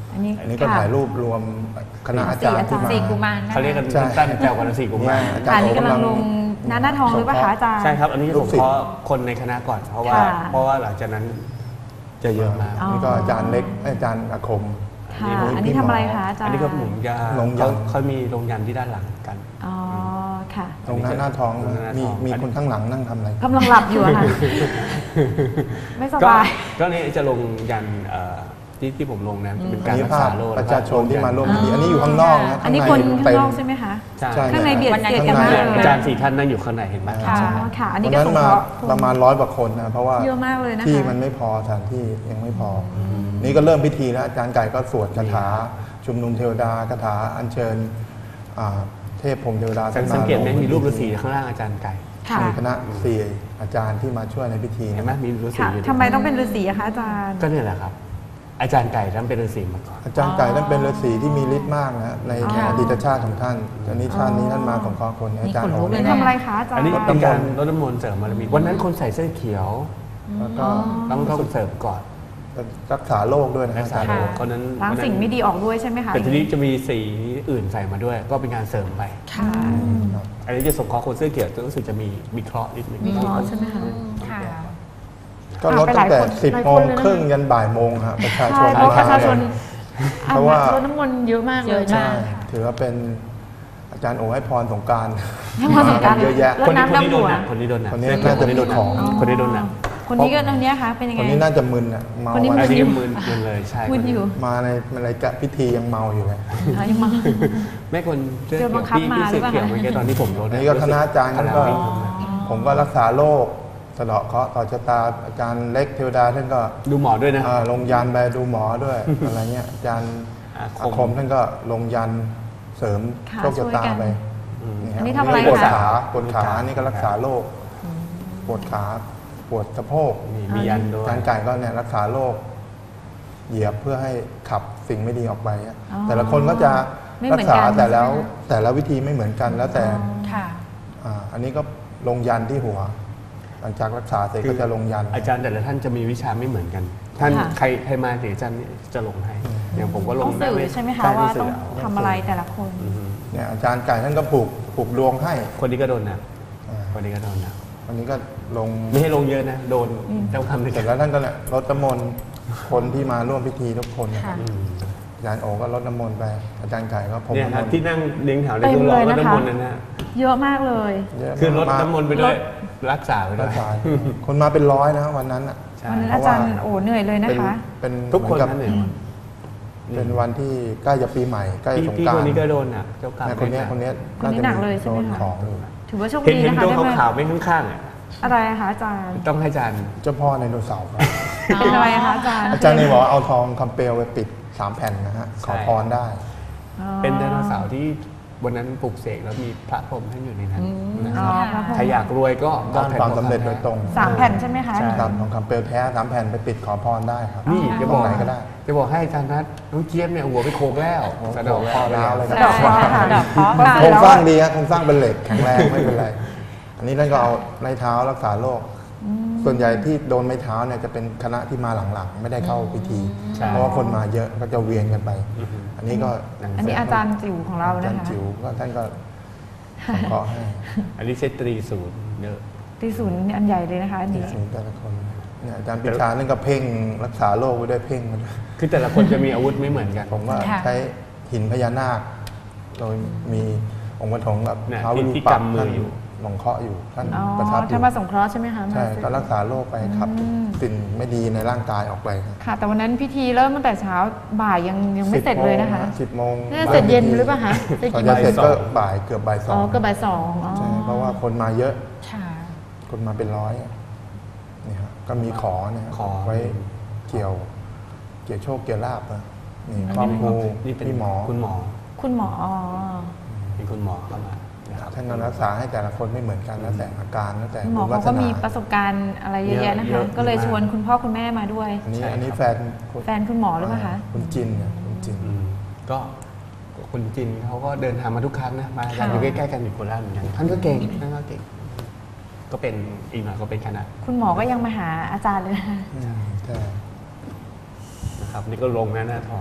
Speaker 2: อันนี้
Speaker 4: อันนี้ก็
Speaker 2: ค่ะ
Speaker 4: ถ่ายรูปรวมคณะอาจารย์ที่มา
Speaker 3: สี่กุมารนะคะ
Speaker 5: เขาเรียกกัน
Speaker 4: ใช่
Speaker 5: สั้นๆแจวกันสี่กุมาร
Speaker 4: เนี่ยอาจาร
Speaker 2: อัน
Speaker 4: ย์
Speaker 2: นี้
Speaker 4: โอก
Speaker 2: ำ
Speaker 4: กำ
Speaker 2: ลั
Speaker 4: ลั
Speaker 2: ง
Speaker 4: ง
Speaker 2: ลงหน้าทองหรือเปล่าคะอาจารย์
Speaker 5: ใช่ครับ อันนี้
Speaker 4: ลู
Speaker 5: ส
Speaker 4: ก
Speaker 5: ง
Speaker 4: ศิษย์
Speaker 5: เคราะห์คนในคณะก่อน เพราะว่า
Speaker 2: ค่ะ
Speaker 5: หลังจากนั้นจะเยอะมาก
Speaker 2: อ๋อ
Speaker 4: นี่ก็อาจารย์เล็กอาจารย์อาคม
Speaker 2: ค่ะ อันนี้ทำอะไรคะอาจารย์
Speaker 5: อันนี้ก็ผมจะ
Speaker 4: ลงยัน
Speaker 5: เขามีลงยันที่ด้านหลังกัน
Speaker 2: อ๋อค่ะ
Speaker 4: ตรงหน้าท้อง
Speaker 5: ตรงหน้าท้อง
Speaker 4: มีคนข้างหลังนั่งทำอะไร
Speaker 2: กำลังหลับอยู่อะค่ะ ไม่สบาย
Speaker 5: ก็นี่จะลงยันที่ผมลงนะเป็น
Speaker 4: อั
Speaker 5: กาน ร
Speaker 4: นี้
Speaker 5: รัก
Speaker 4: ภา
Speaker 5: ษา
Speaker 4: พ
Speaker 5: โรค
Speaker 4: ประชาชนที่มาร่วมพิธีอันนี้อยู่ข้างนอกนะ
Speaker 2: อันนี้
Speaker 4: ข้าง
Speaker 2: คน
Speaker 4: ใน
Speaker 2: ข้าง
Speaker 4: เต็ม
Speaker 2: นอกใช่ไหมคะ
Speaker 5: ใช่
Speaker 4: ใช่
Speaker 2: ข้างในเบียดเสียดกัน
Speaker 4: ข้าง
Speaker 2: มาก
Speaker 4: ใน
Speaker 2: เลย
Speaker 5: อาจารย์สี่ท่านนั่งอยู่ข้างในเห็นไหม
Speaker 2: อ๋อ
Speaker 5: ใช่
Speaker 2: ค่ะ อันนี้
Speaker 4: วั
Speaker 2: ก็
Speaker 4: นั้น
Speaker 2: สง
Speaker 4: มา
Speaker 2: เคราะห์
Speaker 4: ประมาณ100 กว่าคนนะเพราะว่า
Speaker 2: เยอะมากเลยนะคะ
Speaker 4: ที่มันไม่พอสถานที่ยังไม่พออนี่ก็เริ่มพิธีแล้วอาจารย์ไก่ก็สวดคาถาชุมนุมเทวดาคาถาอัญเชิญเทพพรหมเทวดา
Speaker 5: สังเกตไหม
Speaker 4: ล
Speaker 5: มีรูปฤาษีข้างล่างอาจารย์ไก่
Speaker 2: ค่ะ
Speaker 4: มีคณะสี่อาจารย์ที่มาช่วยในพิธี
Speaker 5: เห็นไหมมีฤาษี
Speaker 2: ค่ะ
Speaker 5: อยู่
Speaker 2: ทำไมต้องเป็นฤาษีอะคะอาจารย์
Speaker 5: ก็เนี่ยแหละครับ อาจารย์ไก่ท่านเป็นฤาษีมาก่อน
Speaker 4: อาจารย์ไก่ท่านเป็นฤาษีที่มีฤทธิ์มากนะใน
Speaker 2: อ๋อ
Speaker 4: อดีตชาติของท่านตอนนี้ชาตินี้ท่านมาสงเคราะห์คนอาจารย์
Speaker 3: มีขนลุก
Speaker 4: โอ
Speaker 3: เลย
Speaker 2: ทำอะไรคะอาจารย์
Speaker 5: อันนี้เป็นการรดน้ำมนต์เสริมบารมีวันนั้นคนใส่เสื้อเขียว
Speaker 4: แล้วก็
Speaker 5: ต้องเสริมก่อน
Speaker 4: รักษาโรคด้วยนะ
Speaker 5: รั
Speaker 4: อาก
Speaker 5: ษา
Speaker 4: จารย์
Speaker 5: โร
Speaker 4: โอ
Speaker 5: คเพราะนั้น
Speaker 2: ล้างสิ่งไม่ดีออกด้วยใช่ไหมคะ
Speaker 5: แต่ทีนี้จะมีสีอื่นใส่มาด้วย ก็เป็นการเสริมไป
Speaker 2: ค่ะ
Speaker 5: อันนี้จะสงเคราะห์คนเสื้อเขียวรู้สึกจะมีเคราะห์นิดนึง
Speaker 2: มีเคราะห์ใช่ไหมคะ
Speaker 3: ค่ะ
Speaker 4: ก็ลดตั้งแต่
Speaker 2: หลายคน
Speaker 4: 10 โมงครึ่งยันบ่ายโมงฮะประชาช
Speaker 2: ใช่
Speaker 4: น
Speaker 2: เพราะประชาชน
Speaker 4: เพราะว่า
Speaker 2: รดน้ำมนต์เยอะมากเลย
Speaker 3: เยอะ
Speaker 4: ใช่
Speaker 3: มาก
Speaker 4: ถือว่าเป็นอาจารย์โอให้พรสงกราร
Speaker 2: ให้พรสงกรานต์
Speaker 4: เยอะแยะ
Speaker 2: รดน้ำดำหัว
Speaker 5: คนนี้โดนหนัก
Speaker 4: คนนี้น่าจะมีของ
Speaker 5: คนนี้โดนหนัก
Speaker 2: คนนี้ก็ตรงนี้ยค่ะเป็นยัง
Speaker 4: ค
Speaker 2: ไง
Speaker 4: นนี้น่าจะมึนอ่ะเมา
Speaker 2: คนนี้
Speaker 5: อัน
Speaker 4: มา
Speaker 5: นี้มึนเลยใช่
Speaker 2: มึนอยู่
Speaker 4: มาในรายการพิธียังเมาอยู่เลย
Speaker 2: อะไรมา
Speaker 5: แม่คนเสื้อ
Speaker 2: เจอบังคับ
Speaker 5: เขียว
Speaker 2: มา
Speaker 5: พี่
Speaker 2: หรื
Speaker 5: เสื้
Speaker 2: อ
Speaker 5: อ
Speaker 2: เปล่า
Speaker 5: เขียวเมื่อกี้ตอนที่ผมรถ
Speaker 4: อันนี้ก็คณะอาจารย์
Speaker 5: ค
Speaker 4: ท่าน
Speaker 5: ณะ
Speaker 4: ก็
Speaker 5: วิ่ง
Speaker 4: ผมก็รักษาโรคสะเดาะเคราะห์ต่อชะตาอาจารย์เล็กเทวดาท่านก็
Speaker 5: ดูหมอด้วยนะ
Speaker 4: ลงยันไปดูหมอด้วย อะไรเงี้ยอาจารย์
Speaker 5: อาคม
Speaker 4: อาคมท่านก็ลงยันเสริม
Speaker 2: ค่ะ
Speaker 4: โชคชะตา
Speaker 2: ช่วยกัน
Speaker 4: ไป
Speaker 2: อั
Speaker 4: ฮ
Speaker 2: นนี้ทำอะไร
Speaker 4: ปวด
Speaker 2: คะ
Speaker 4: ขาปวดขานี่ก็รักษาโรคปวดขาปวดสะโพก
Speaker 5: มียันด้ว
Speaker 4: อาย จารย์ไก่ก็เนี่ยรักษาโรคเหยียบเพื่อให้ขับสิ่งไม่ดีออกไปอะ
Speaker 2: อ๋อ
Speaker 4: แต่ละคนก็จะ
Speaker 2: ไม่เห
Speaker 4: รั
Speaker 2: มื
Speaker 4: ก
Speaker 2: อนกัน
Speaker 4: ษาแต่แล้ว
Speaker 2: ใช่ไหมคะ
Speaker 4: แต่ละวิธีไม่เหมือนกันแล้วแต่
Speaker 3: ค่ะ
Speaker 4: อันนี้ก็ลงยันที่หัว หลังจากรักษาเสร็จก็จะลงยัน
Speaker 5: อาจารย์แต่ละท่านจะมีวิชาไม่เหมือนกัน ท่าน
Speaker 2: ค่ะ
Speaker 5: ใครมาเดี๋ยวอาจารย์จะลงให้อย่างผมก็ล
Speaker 2: ต้อง งสื่อใช่ไหมคะว่าต้องทำอะไรแต่ละคน
Speaker 4: เนี่ยอาจารย์ไก่ท่านก็ผูกดวงให้
Speaker 5: คนนี้ก็โดนหนัก
Speaker 4: อ่า
Speaker 5: คนนี้ก็โดนหนัก
Speaker 4: วันนี้ก็ลง
Speaker 5: ไม่ให้ลงเยอะนะ โดนเจ้าคำใน
Speaker 4: เสร็จแล้วท่านก็เนี่ยรดน้ำมนต์คนที่มาร่วมพิธีทุกคนนะครับ
Speaker 3: ค่ะ
Speaker 4: อาจารย์โอก็รดน้ำมนต์ไปอาจารย์ไก่ก็พรม
Speaker 5: เนี่ย
Speaker 4: น้ำ
Speaker 5: ค
Speaker 4: ม
Speaker 5: รับ
Speaker 4: นต์
Speaker 5: ที่นั่งเลี้ยงแถวใน
Speaker 2: เต็ม
Speaker 5: ตัวรอ
Speaker 2: เลย
Speaker 5: ร
Speaker 2: นะคะ
Speaker 5: ถน้ำมนต์นั่นนะ
Speaker 2: เยอะมากเลย
Speaker 4: เยะ
Speaker 5: คือรถ
Speaker 4: มา
Speaker 5: น้ำมนต์ไปด้วย รักษาไปด้
Speaker 4: รั
Speaker 5: วย
Speaker 4: กษาคนมาเป็น100นะวันนั้นอ่ะ
Speaker 5: ใช่
Speaker 2: วันนั้นอาจารย์โอ้เหนื่อยเลยนะคะ
Speaker 4: เป็น
Speaker 5: ทุกคน
Speaker 4: เหมือ
Speaker 5: นั่นเอง
Speaker 4: เป็นวันที่ใกล้จะปีใหม่ใกล้สง
Speaker 5: พี่
Speaker 4: กรา
Speaker 5: คน
Speaker 4: ร
Speaker 5: นี้ก็
Speaker 4: น์
Speaker 5: โดนหนักเจ้ากรรม
Speaker 4: เนี่ยคนเนี้ย
Speaker 2: คนนี้หนักเลยใช่ไหมคะ
Speaker 4: โดนของอยู่
Speaker 2: ถือว่าโชค
Speaker 5: เห็น
Speaker 2: ดี
Speaker 5: เห็น
Speaker 2: นะคะ
Speaker 5: ตัว
Speaker 2: ได้มา
Speaker 5: ขาวๆไม่ข้างๆอ่ะ
Speaker 2: อะไรอะคะอาจารย์
Speaker 5: ต้องให้อาจารย์
Speaker 4: เจ้าพ่อไดโนเสาร์ครับ
Speaker 2: เป็นอะไรอะคะอาจารย์
Speaker 4: อาจารย์นี่บอกว่าเอาทองคำเปลวไปปิด3 แผ่นนะฮะขอพรได้
Speaker 2: อ๋อ
Speaker 5: เป็นไดโนเสาร์ที่วันนั้นปลูกเสกแล้วมีพระพรหมท่านอยู่ในนั้นนะค
Speaker 2: อ๋อ
Speaker 5: รับ
Speaker 2: พระพรหม
Speaker 5: ใครอยากรวยก็
Speaker 4: ด้านความสำเร็จโดยตรง
Speaker 2: สามแผ่นใช่ไหมคะ
Speaker 5: ใช่
Speaker 4: ครับทองคำเปลวแท้3 แผ่นไปปิดขอพรได้ครับ
Speaker 5: นี่จะ
Speaker 4: ต
Speaker 5: บ
Speaker 4: ร
Speaker 5: อก
Speaker 4: งไหนก็ได้
Speaker 5: จะบอกให้อาจารย์นัทน้องเจี๊ยบเนี่ยหัวไปโขกแล้วสะเดอกคอไปแล้ว
Speaker 4: เลย
Speaker 2: สะเดอกเคราะห์ค่ะ
Speaker 3: ดอกเคราะห์ค่ะ
Speaker 4: โครงสร้างดีครับโครงสร้างเป็นเหล็กแข็งแรงไม่เป็นไร อันนี้ท่านก็เอาไม้เท้ารักษาโรคส่วนใหญ่ที่โดนไม้เท้าเนี่ยจะเป็นคณะที่มาหลังๆ ไม่ได้เข้าพิธี
Speaker 5: ใช่
Speaker 4: เพราะว่าคนมาเยอะก็จะเวียนกันไป อันนี้ก็
Speaker 2: อันนี้อาจารย์จิ๋วของเรา
Speaker 4: อา
Speaker 2: นะ
Speaker 4: จารย์
Speaker 2: คะ
Speaker 4: จิ๋วก็ท่านก็สงเคราะห์ให้
Speaker 5: อันนี้เซตตรีศูนย์เยอะ
Speaker 2: ตีศูนย์อันใหญ่เลยนะคะอันนี้
Speaker 4: ถึงแต่ละคนเนี่ยอาจารย์ปิชานั่นก็เพ่งรักษาโรคไว้ด้วยเพ่งมาด้วย
Speaker 5: คือแต่ละคนจะมีอาวุธไม่เหมือนกัน
Speaker 4: ผมว่า
Speaker 3: ค่ะ
Speaker 4: ใช้หินพญานาคโดยมีองค์ปฐมกับ
Speaker 5: เนี่ย
Speaker 4: ท้าววิรู
Speaker 5: ที่
Speaker 4: ปักษ์
Speaker 5: กำมือ
Speaker 4: ท่าน
Speaker 5: อยู่
Speaker 4: หลงเคราะห์อยู่ท่าน
Speaker 2: อ๋อ
Speaker 4: ประทับอยู่
Speaker 2: ท่านมาสงเคราะห์ใช่ไหมคะ
Speaker 4: ใช่
Speaker 2: มา
Speaker 4: ก็รักษาโรคไปครับ
Speaker 2: อืม
Speaker 4: สิ่งไม่ดีในร่างกายออกไปครับ
Speaker 2: ค่ะ แต่วันนั้นพิธีเริ่มตั้งแต่เช้าบ่ายยังไม่เสร็จเลยนะคะ
Speaker 4: 10 โมง
Speaker 2: น่าจะเสร็จเย็นหรือเปล่าคะเสร็จ
Speaker 4: ก่อน
Speaker 2: กี่
Speaker 4: จะ
Speaker 2: โมง
Speaker 4: เสร็จก็บ่ายเกือบบ่ายสอ
Speaker 2: อ๋อง ก็บ่ายสองอ๋อ
Speaker 4: ใช่เพราะว่าคนมาเยอะ
Speaker 3: ค่ะ
Speaker 4: คนมาเป็น100อะนี่ครับก็มีขอเนี่ย
Speaker 5: ขอ
Speaker 4: ไว้เกี่ยวโชคเกี่ยวลาบนะนี่ครอบครู
Speaker 5: นี่เป็น
Speaker 4: พี่หมอ
Speaker 5: คุณหมอ
Speaker 2: คุณหมออ๋อ
Speaker 5: เป็นคุณหมอเข้ามานะครับ
Speaker 4: ท่านก็รักษาให้แต่ละคนไม่เหมือนกันแล้วแต่อาการแล้วแต่
Speaker 2: คุณหมอ
Speaker 4: บุญวา
Speaker 2: เขา
Speaker 4: ส
Speaker 2: ก็
Speaker 4: นา
Speaker 2: มีประสบการณ์อะไรเยอะแยะนะ
Speaker 5: เย
Speaker 2: คะ
Speaker 5: อะ
Speaker 2: ก็เลย
Speaker 5: มาก
Speaker 2: ชวนคุณพ่อคุณแม่มาด้วย
Speaker 4: อันนี้
Speaker 5: ใช่
Speaker 4: อันนี้
Speaker 5: ครับ
Speaker 4: แฟน
Speaker 2: แฟนคุณหมอหรือเปล่าคะ
Speaker 4: คุณจินเนี่ยคุณจิน
Speaker 5: อืมก็คุณจินเขาก็เดินทางมาทุกครั้งนะมา
Speaker 2: ค่ะ
Speaker 5: อยู่ใกล้ๆกันอยู่โคราชเหมือนกันท่านก็เก่งท่านก็เก่ง ก็เป็นอีกหน่อยก็เป็นคณะ
Speaker 2: คุณหมอก็ยังมาหาอาจารย์เลยนะคะ
Speaker 4: ใช่
Speaker 5: นะครับนี่ก็ลงหน้าทอง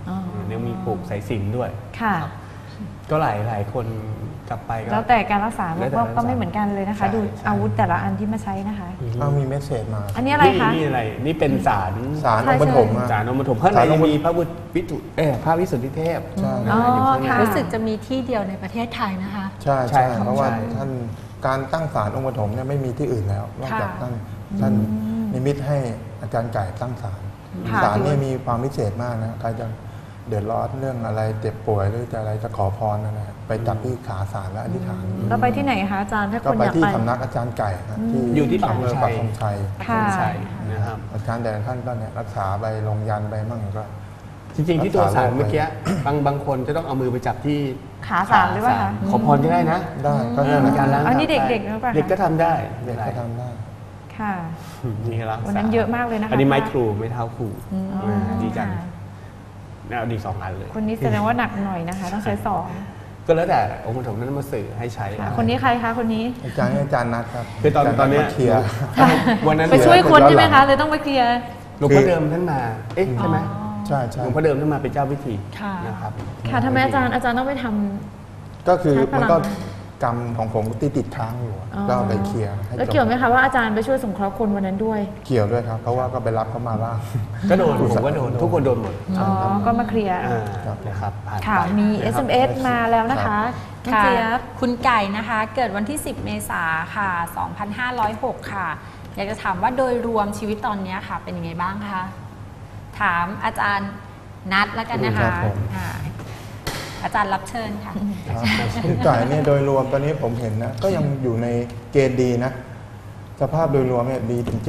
Speaker 2: อ๋อ
Speaker 5: ยังมีผูกสายสิญจน์ด้วย
Speaker 2: ค่ะ
Speaker 5: ครับก็หลายคนกลับไปก็
Speaker 2: แล้วแต่การรักษา
Speaker 5: แล้วแต่การรักษา
Speaker 2: ก็ไม่เหมือนกันเลยนะคะ
Speaker 5: ใช่
Speaker 2: ดู
Speaker 5: ใช่
Speaker 2: อาวุธแต่ละอันที่มาใช้นะคะ
Speaker 4: มีเมสเซจมา
Speaker 2: อันนี้อะไรคะ
Speaker 5: นี่อะไรนี่เป็นสาร
Speaker 4: สารองค์ปฐมอะ
Speaker 5: สารองค์ปฐมข้างใน
Speaker 4: สารองค์
Speaker 5: มีพระวิสุทธิเทพ
Speaker 4: ใช่
Speaker 2: อ๋อ
Speaker 5: อยู่ข้างใน
Speaker 2: ค่ะ
Speaker 6: รู้สึกจะมีที่เดียวในประเทศไทยนะคะ
Speaker 4: ใช่
Speaker 5: ใช่
Speaker 4: ใช่
Speaker 5: ครับ
Speaker 4: เพราะว่า
Speaker 5: ใช่
Speaker 4: ท่านการตั้งศาลองค์ปฐมเนี่ยไม่มีที่อื่นแล้วนอกจาก
Speaker 6: ค่ะ
Speaker 4: ท่านนิมิตให้อาจารย์ไก่ตั้งศาล
Speaker 2: ค่ะ
Speaker 4: ศาลเนี่ยมีความพิเศษมากนะใครจะเดือดร้อนเรื่องอะไรเจ็บป่วยหรือจะอะไรจะขอพรนั่นนะไปจับที่ขาศาลและอธิษฐาน
Speaker 2: เราไปที่ไหนคะอาจารย์ถ้า
Speaker 4: ก็
Speaker 2: คน
Speaker 4: ไป
Speaker 2: อยาก
Speaker 4: ที่
Speaker 2: ไป
Speaker 4: สำนักอาจารย์ไก่นะ
Speaker 5: อยู่ที่ปักธง
Speaker 4: อำเภอ
Speaker 5: ชั
Speaker 4: ปั
Speaker 5: ย
Speaker 4: กธงชัย
Speaker 2: ค่ะ
Speaker 5: ใช่นะครับ
Speaker 4: อาจารย์แต่ละท่านก็เนี่ยรักษาไปลงยันไปมั่งก็
Speaker 5: จริงๆที่ตัวสาร
Speaker 4: รักษาโรค
Speaker 5: เมื่อกี้บางคนจะต้องเอามือไปจับที่
Speaker 2: ขาสารหรือเปล่าคะ
Speaker 5: ขอพรก็ได้นะ
Speaker 4: ได้ก็
Speaker 5: เอ
Speaker 4: ได้
Speaker 5: อ
Speaker 4: นะ
Speaker 5: การล้าง
Speaker 2: อันนี้
Speaker 5: ตา
Speaker 2: เด็กๆหรือเปล่าคะ
Speaker 5: เด็กก็ทำได้
Speaker 4: เด็กก็ทำได้
Speaker 2: ค่ะ
Speaker 5: นี่ล้าง
Speaker 2: วันนั้นเยอะมากเลยนะคะ
Speaker 5: อันนี้ไม้ครูไม้เท้าครู
Speaker 2: อ๋อ
Speaker 5: ดีจัง
Speaker 2: ค่ะ
Speaker 5: เอาดีสองอันเลย
Speaker 2: คนนี้แสดงว่าหนักหน่อยนะคะ ต้องใช้สอง
Speaker 5: ก็แล้วแต่องค์ปฐมนั้นมาสื่อให้ใช้
Speaker 2: ค่ะคนนี้ใครคะคนนี้
Speaker 4: อาจารย์นัดครับ
Speaker 5: คือตอนเนี้ย
Speaker 4: าจารย์ดมาเคลียร์
Speaker 5: วันนั้น
Speaker 2: ไปช่วยคน
Speaker 4: ย้อนหลัง
Speaker 2: ใช่ไหมคะเลยต้องไปเคลียร์
Speaker 5: หลวงพ่อเดิมท่านมา เอ๊ะใช่ไหม
Speaker 4: ใช่ใช่
Speaker 5: หลวงพ่อเดิมท่านมาเป็นเจ้าพิธี
Speaker 6: ค่ะ
Speaker 5: นะครับ
Speaker 2: ค่ะทำไมอาจารย์ต้องไปทำ
Speaker 4: ก็คือ
Speaker 2: ใช้พลัง
Speaker 4: มันก็กรรมของผมที่ติดค้างอยู่อะ
Speaker 2: อ๋อ
Speaker 4: ก็ไปเคลียร์ให้
Speaker 2: แล้ว
Speaker 4: จบ
Speaker 2: เกี่ยวไหมคะว่าอาจารย์ไปช่วยสงเคราะห์คนวันนั้นด้วย
Speaker 4: เกี่ยวด้วยครับ เพราะว่าก็ไปรับเขามาบ้าง
Speaker 5: ก็โดนผมก็โดนทุกคนโดนหมด
Speaker 2: อ๋อ ก็มาเคลียร์
Speaker 4: ครับ
Speaker 5: นะครับผ่าน
Speaker 2: ค่ะ
Speaker 5: ไป
Speaker 2: มี
Speaker 4: ครับ
Speaker 2: SMS มาแล้วนะคะน้อง
Speaker 3: ค่ะ
Speaker 2: เจี๊ยบ
Speaker 3: คุณไก่นะคะ เกิดวันที่ 10 เมษาค่ะ 2506 ค่ะ อยากจะถามว่าโดยรวมชีวิตตอนนี้ค่ะ เป็นยังไงบ้างคะ ถามอาจารย์นัดแล้วกันนะ
Speaker 4: ครั
Speaker 3: คะ
Speaker 4: บผม
Speaker 3: ค่ะอาจารย์รับเชิญค่ะ
Speaker 4: ครับคุณไก่เนี่ยโดยรวมตอนนี้ผมเห็นนะ ก็ยังอยู่ในเกณฑ์ดีนะ สภาพโดยรวมเนี่ยดีถึง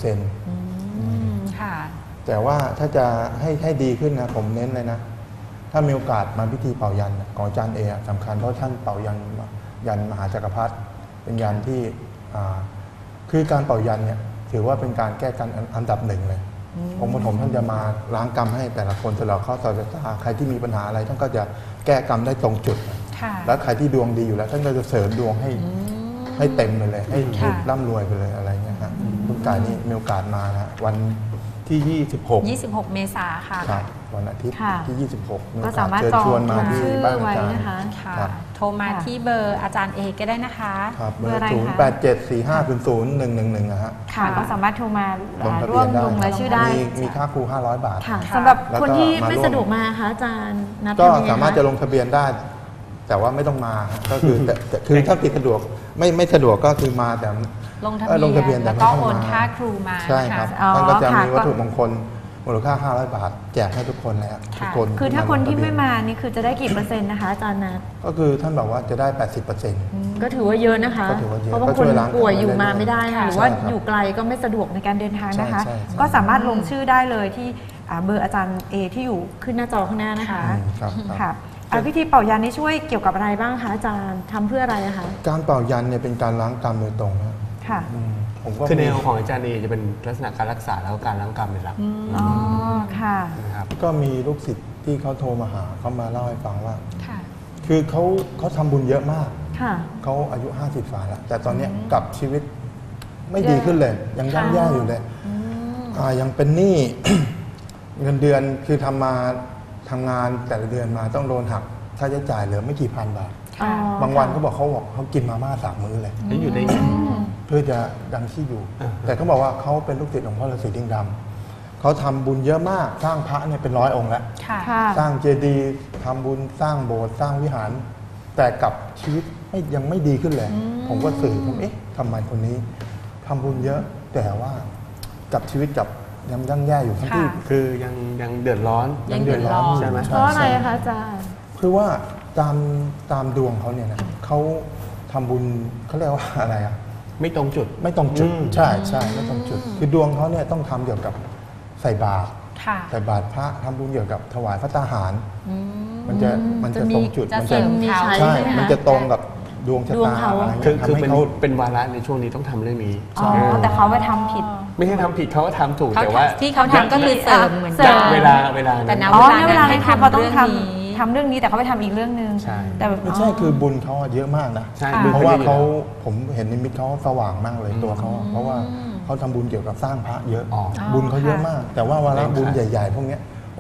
Speaker 4: 70%
Speaker 3: ค่ะ
Speaker 4: แต่ว่าถ้าจะให้ดีขึ้นนะ ผมเน้นเลยนะ ถ้ามีโอกาสมาพิธีเป่ายันของอาจารย์เอสำคัญเพราะท่านเป่ายันมหาจักรพรรดิเป็นยันที่คือการเป่ายันเนี่ยถือว่าเป็นการแก้กันอันดับหนึ่งเลยองค์ปฐมท่านจะมาล้างกรรมให้แต่ละคนสลอดข้อต่อชะตาใครที่มีปัญหาอะไรท่านก็จะแก้กรรมได้ตรงจุด
Speaker 3: ค่ะ
Speaker 4: แล้วใครที่ดวงดีอยู่แล้ว ท่านก็จะเสริมดวงให้เต็มไปเลย ให้
Speaker 3: ค่ะ
Speaker 4: ร่ำรวยไปเลยอะไรเงี้ยฮะคุณไก่นี่มีโอกาสมานะวันที่ 26
Speaker 3: 26 เมษาค่ะ
Speaker 4: ครับวันอาทิตย์
Speaker 2: ค่ะ
Speaker 4: ที่ 26
Speaker 2: ก็สามารถ
Speaker 4: เชิญ
Speaker 2: จอง
Speaker 4: ชวนมาที่
Speaker 2: ชื่อ
Speaker 4: บ้านอา
Speaker 2: ไว้
Speaker 4: จารย์
Speaker 2: นะคะ
Speaker 3: ค่ะ
Speaker 4: ครับ
Speaker 3: โทรมาที่เบอร์อาจารย์เอก็ได้นะคะ
Speaker 4: ครับเบ
Speaker 2: เบ
Speaker 4: อ
Speaker 2: อร์
Speaker 4: ร์
Speaker 2: อะไรคะ
Speaker 4: 0874500111นะฮะ
Speaker 2: ค่ะ ก็สามารถโทรมา
Speaker 4: ลงทะ
Speaker 2: ร่
Speaker 4: เบี
Speaker 2: วย ม
Speaker 4: นได้
Speaker 2: ลงรายชื่อได้
Speaker 4: มีค่าครู500 บาท
Speaker 2: ค่ะ
Speaker 3: ค่ะ
Speaker 2: สำหรับ
Speaker 4: แล้วก็
Speaker 2: คนที่
Speaker 4: มา
Speaker 2: ไม่
Speaker 4: ร่วม
Speaker 2: สะดวกมาค่ะอาจารย์นัด
Speaker 4: ก็
Speaker 2: ทำยังไง
Speaker 4: สามารถ
Speaker 2: ค
Speaker 4: จะลงทะเบียนได้ แต่ว่าไม่ต้องมาฮะก็คือแต่คือถ้าติดสะดวกไม่สะดวกก็คือมาแต่
Speaker 3: ลงทะ
Speaker 4: ลงทะเบี
Speaker 3: เบี
Speaker 4: ย
Speaker 3: ย
Speaker 4: น
Speaker 3: น
Speaker 4: แต่
Speaker 3: แล้ว
Speaker 4: ไม่
Speaker 3: ก็
Speaker 4: ต้อง
Speaker 3: โอน
Speaker 4: มา
Speaker 3: ค่าครูมา
Speaker 4: ใช่ครับ
Speaker 2: อ๋อ
Speaker 4: ท่านก็จะ
Speaker 2: ค่ะ
Speaker 4: มีวัตถุมงคลมูลค่า500 บาท แจกให้ทุกคนเลยครับทุกคน
Speaker 2: คือถ้าคนที่ไม่
Speaker 4: ลงทะเบีย
Speaker 2: มานี่คือจะได้กี่เปอร์เซ็นต์นะคะอาจารย์นัด
Speaker 4: ก็คือท่านบอกว่าจะได้ 80%
Speaker 2: ก็ถือว่าเยอะนะคะ
Speaker 4: ก็ถือว่าเยอะ
Speaker 2: เพราะบาง
Speaker 4: ก็
Speaker 2: ค
Speaker 4: ช่
Speaker 2: น
Speaker 4: วยล้าง
Speaker 2: ป่วยอยู่
Speaker 4: เรื่อยๆ
Speaker 2: มาไม่ได้ค่ะ
Speaker 3: ค่ะ
Speaker 2: หรือว่า
Speaker 4: ใช่ครับ
Speaker 2: อยู่ไกลก็ไม่สะดวกในการเดินทางนะคะ
Speaker 4: ใช่ใช่
Speaker 2: ก็สามารถลงชื่อได้เลยที่เบอร์อาจารย์เอที่อยู่ขึ้นหน้าจอข้างหน้านะคะ
Speaker 4: ครับครับ
Speaker 2: ค่ะพิธีเป่ายันนี่ช่วยเกี่ยวกับอะไรบ้างคะอาจารย์ทำเพื่ออะไรอะคะ
Speaker 4: การเป่ายันเนี่ยเป็นการล้างกรรมโดยตรงนะ
Speaker 2: ค่ะ
Speaker 4: ผมก็
Speaker 5: คือแน
Speaker 4: มี
Speaker 5: วของอาจารย์เอจะเป็นลักษณะการรักษาแล้วก็การล้างกรรมเป็นหลัก
Speaker 2: อ๋อค่ะ
Speaker 5: นะครับ
Speaker 4: ก็มีลูกศิษย์ที่เขาโทรมาหาเขามาเล่าให้ฟังว่า
Speaker 3: ค่ะ
Speaker 4: คือเขาทำบุญเยอะมาก
Speaker 2: ค่ะ
Speaker 4: เขาอายุ 50 ฝ่าแล้ว แต่ตอนเนี้ยกลับชีวิตไม่ดีขึ้นเลย ยังย่ำแย่อยู่เลยยังเป็นหนี้ เงินเดือนคือทำงานแต่ละเดือนมาต้องโดนหักค่าใช้จ่ายเหลือไม่กี่พันบาท
Speaker 2: อ๋อ
Speaker 4: บางวันเขาบอกเขากินมาม่า3 มื้อเลย
Speaker 5: แล้วอยู่ได้ไง
Speaker 4: เพื่อจะดังที่อยู่ แต่เขาบอกว่าเขาเป็นลูกศิษย์หลวงพ่อฤาษีดิ่งดำเขาทำบุญเยอะมากสร้างพระเนี่ยเป็น100 องค์แล้ว
Speaker 3: ค่ะ
Speaker 2: ค่ะ
Speaker 4: สร้างเจดีย์ทำบุญสร้างโบสถ์สร้างวิหาร แต่กลับชีวิตยังไม่ดีขึ้นเลย ผมก็สื่อผมทำไมคนนี้ทำบุญเยอะ แต่ว่ากับชีวิตกับยังย่ำแย่อยู่ทั้งที่
Speaker 3: ค่ะ
Speaker 5: คือยังเดือดร้อน
Speaker 3: ยังเดือดร้อน
Speaker 5: ใช่ไหม
Speaker 2: เพราะอะไรคะอาจารย์
Speaker 4: คือว่าตามดวงเขาเนี่ยนะเขาทำบุญเขาเรียกว่าอะไรอ่ะ
Speaker 5: ไม่ตรงจุด
Speaker 4: ไม่ตรงจุด
Speaker 5: อืม
Speaker 4: ใช่ไม่ตรงจุด คือดวงเขาเนี่ยต้องทำเกี่ยวกับใส่บาตร
Speaker 3: ค่ะ
Speaker 4: ใส่บาตรพระทำบุญเกี่ยวกับถวายพระตาหาร
Speaker 3: อืม
Speaker 4: มันจะ
Speaker 3: จะมี
Speaker 4: ตรงจุด
Speaker 3: จะ
Speaker 4: มัน
Speaker 3: เสริ
Speaker 4: จะ
Speaker 3: มเขา
Speaker 4: ใช่
Speaker 2: ใช่ไหมคะ
Speaker 4: มันจะตรงกับดวงชะ
Speaker 2: ดวง
Speaker 4: ตา
Speaker 2: เขา
Speaker 4: อะไร
Speaker 5: คื
Speaker 4: เงี้
Speaker 5: อย คือ
Speaker 4: ทำให้
Speaker 5: เป็น
Speaker 4: เขา
Speaker 5: เป็นวาระในช่วงนี้ต้องทำเรื่องนี้
Speaker 2: อ๋อแต่เขาไปทำผิด
Speaker 5: ไม่ใช่ทำผิดเขาก็ทำถูก
Speaker 3: เขา
Speaker 5: แต่ว่า
Speaker 3: ที่เขาทำก็คือเสริมเหมือน
Speaker 2: เสริ
Speaker 3: กั
Speaker 2: ม
Speaker 3: น
Speaker 5: เวลา
Speaker 3: แต่
Speaker 5: นั้น
Speaker 3: ณ
Speaker 2: อ๋อ
Speaker 3: เวลา
Speaker 2: ในเวลา
Speaker 3: นั้
Speaker 2: นั้น
Speaker 3: น
Speaker 2: คือเขาต้อง
Speaker 3: ทำเรื่องนี้
Speaker 2: ทำเรื่องนี้แต่เขาไปทำอีกเรื่องหนึ่ง
Speaker 5: ใช่
Speaker 2: แต่
Speaker 4: ไม่ใช่คือบุญเขาอะเยอะมากนะ
Speaker 5: ใช่
Speaker 4: เพราะว่า
Speaker 5: บุญ
Speaker 4: เขา
Speaker 5: เยอะ
Speaker 4: ผมเห็นนิมิตเขาสว่างมากเลยตัวเขาอะเพราะว่าเขาทำบุญเกี่ยวกับสร้างพระเยอะ
Speaker 5: อ๋อ
Speaker 4: บุญเขาเยอะมาก แต่ว่าวาระบุญ
Speaker 5: ค่ะ
Speaker 4: ใหญ่ๆพวกเนี้ย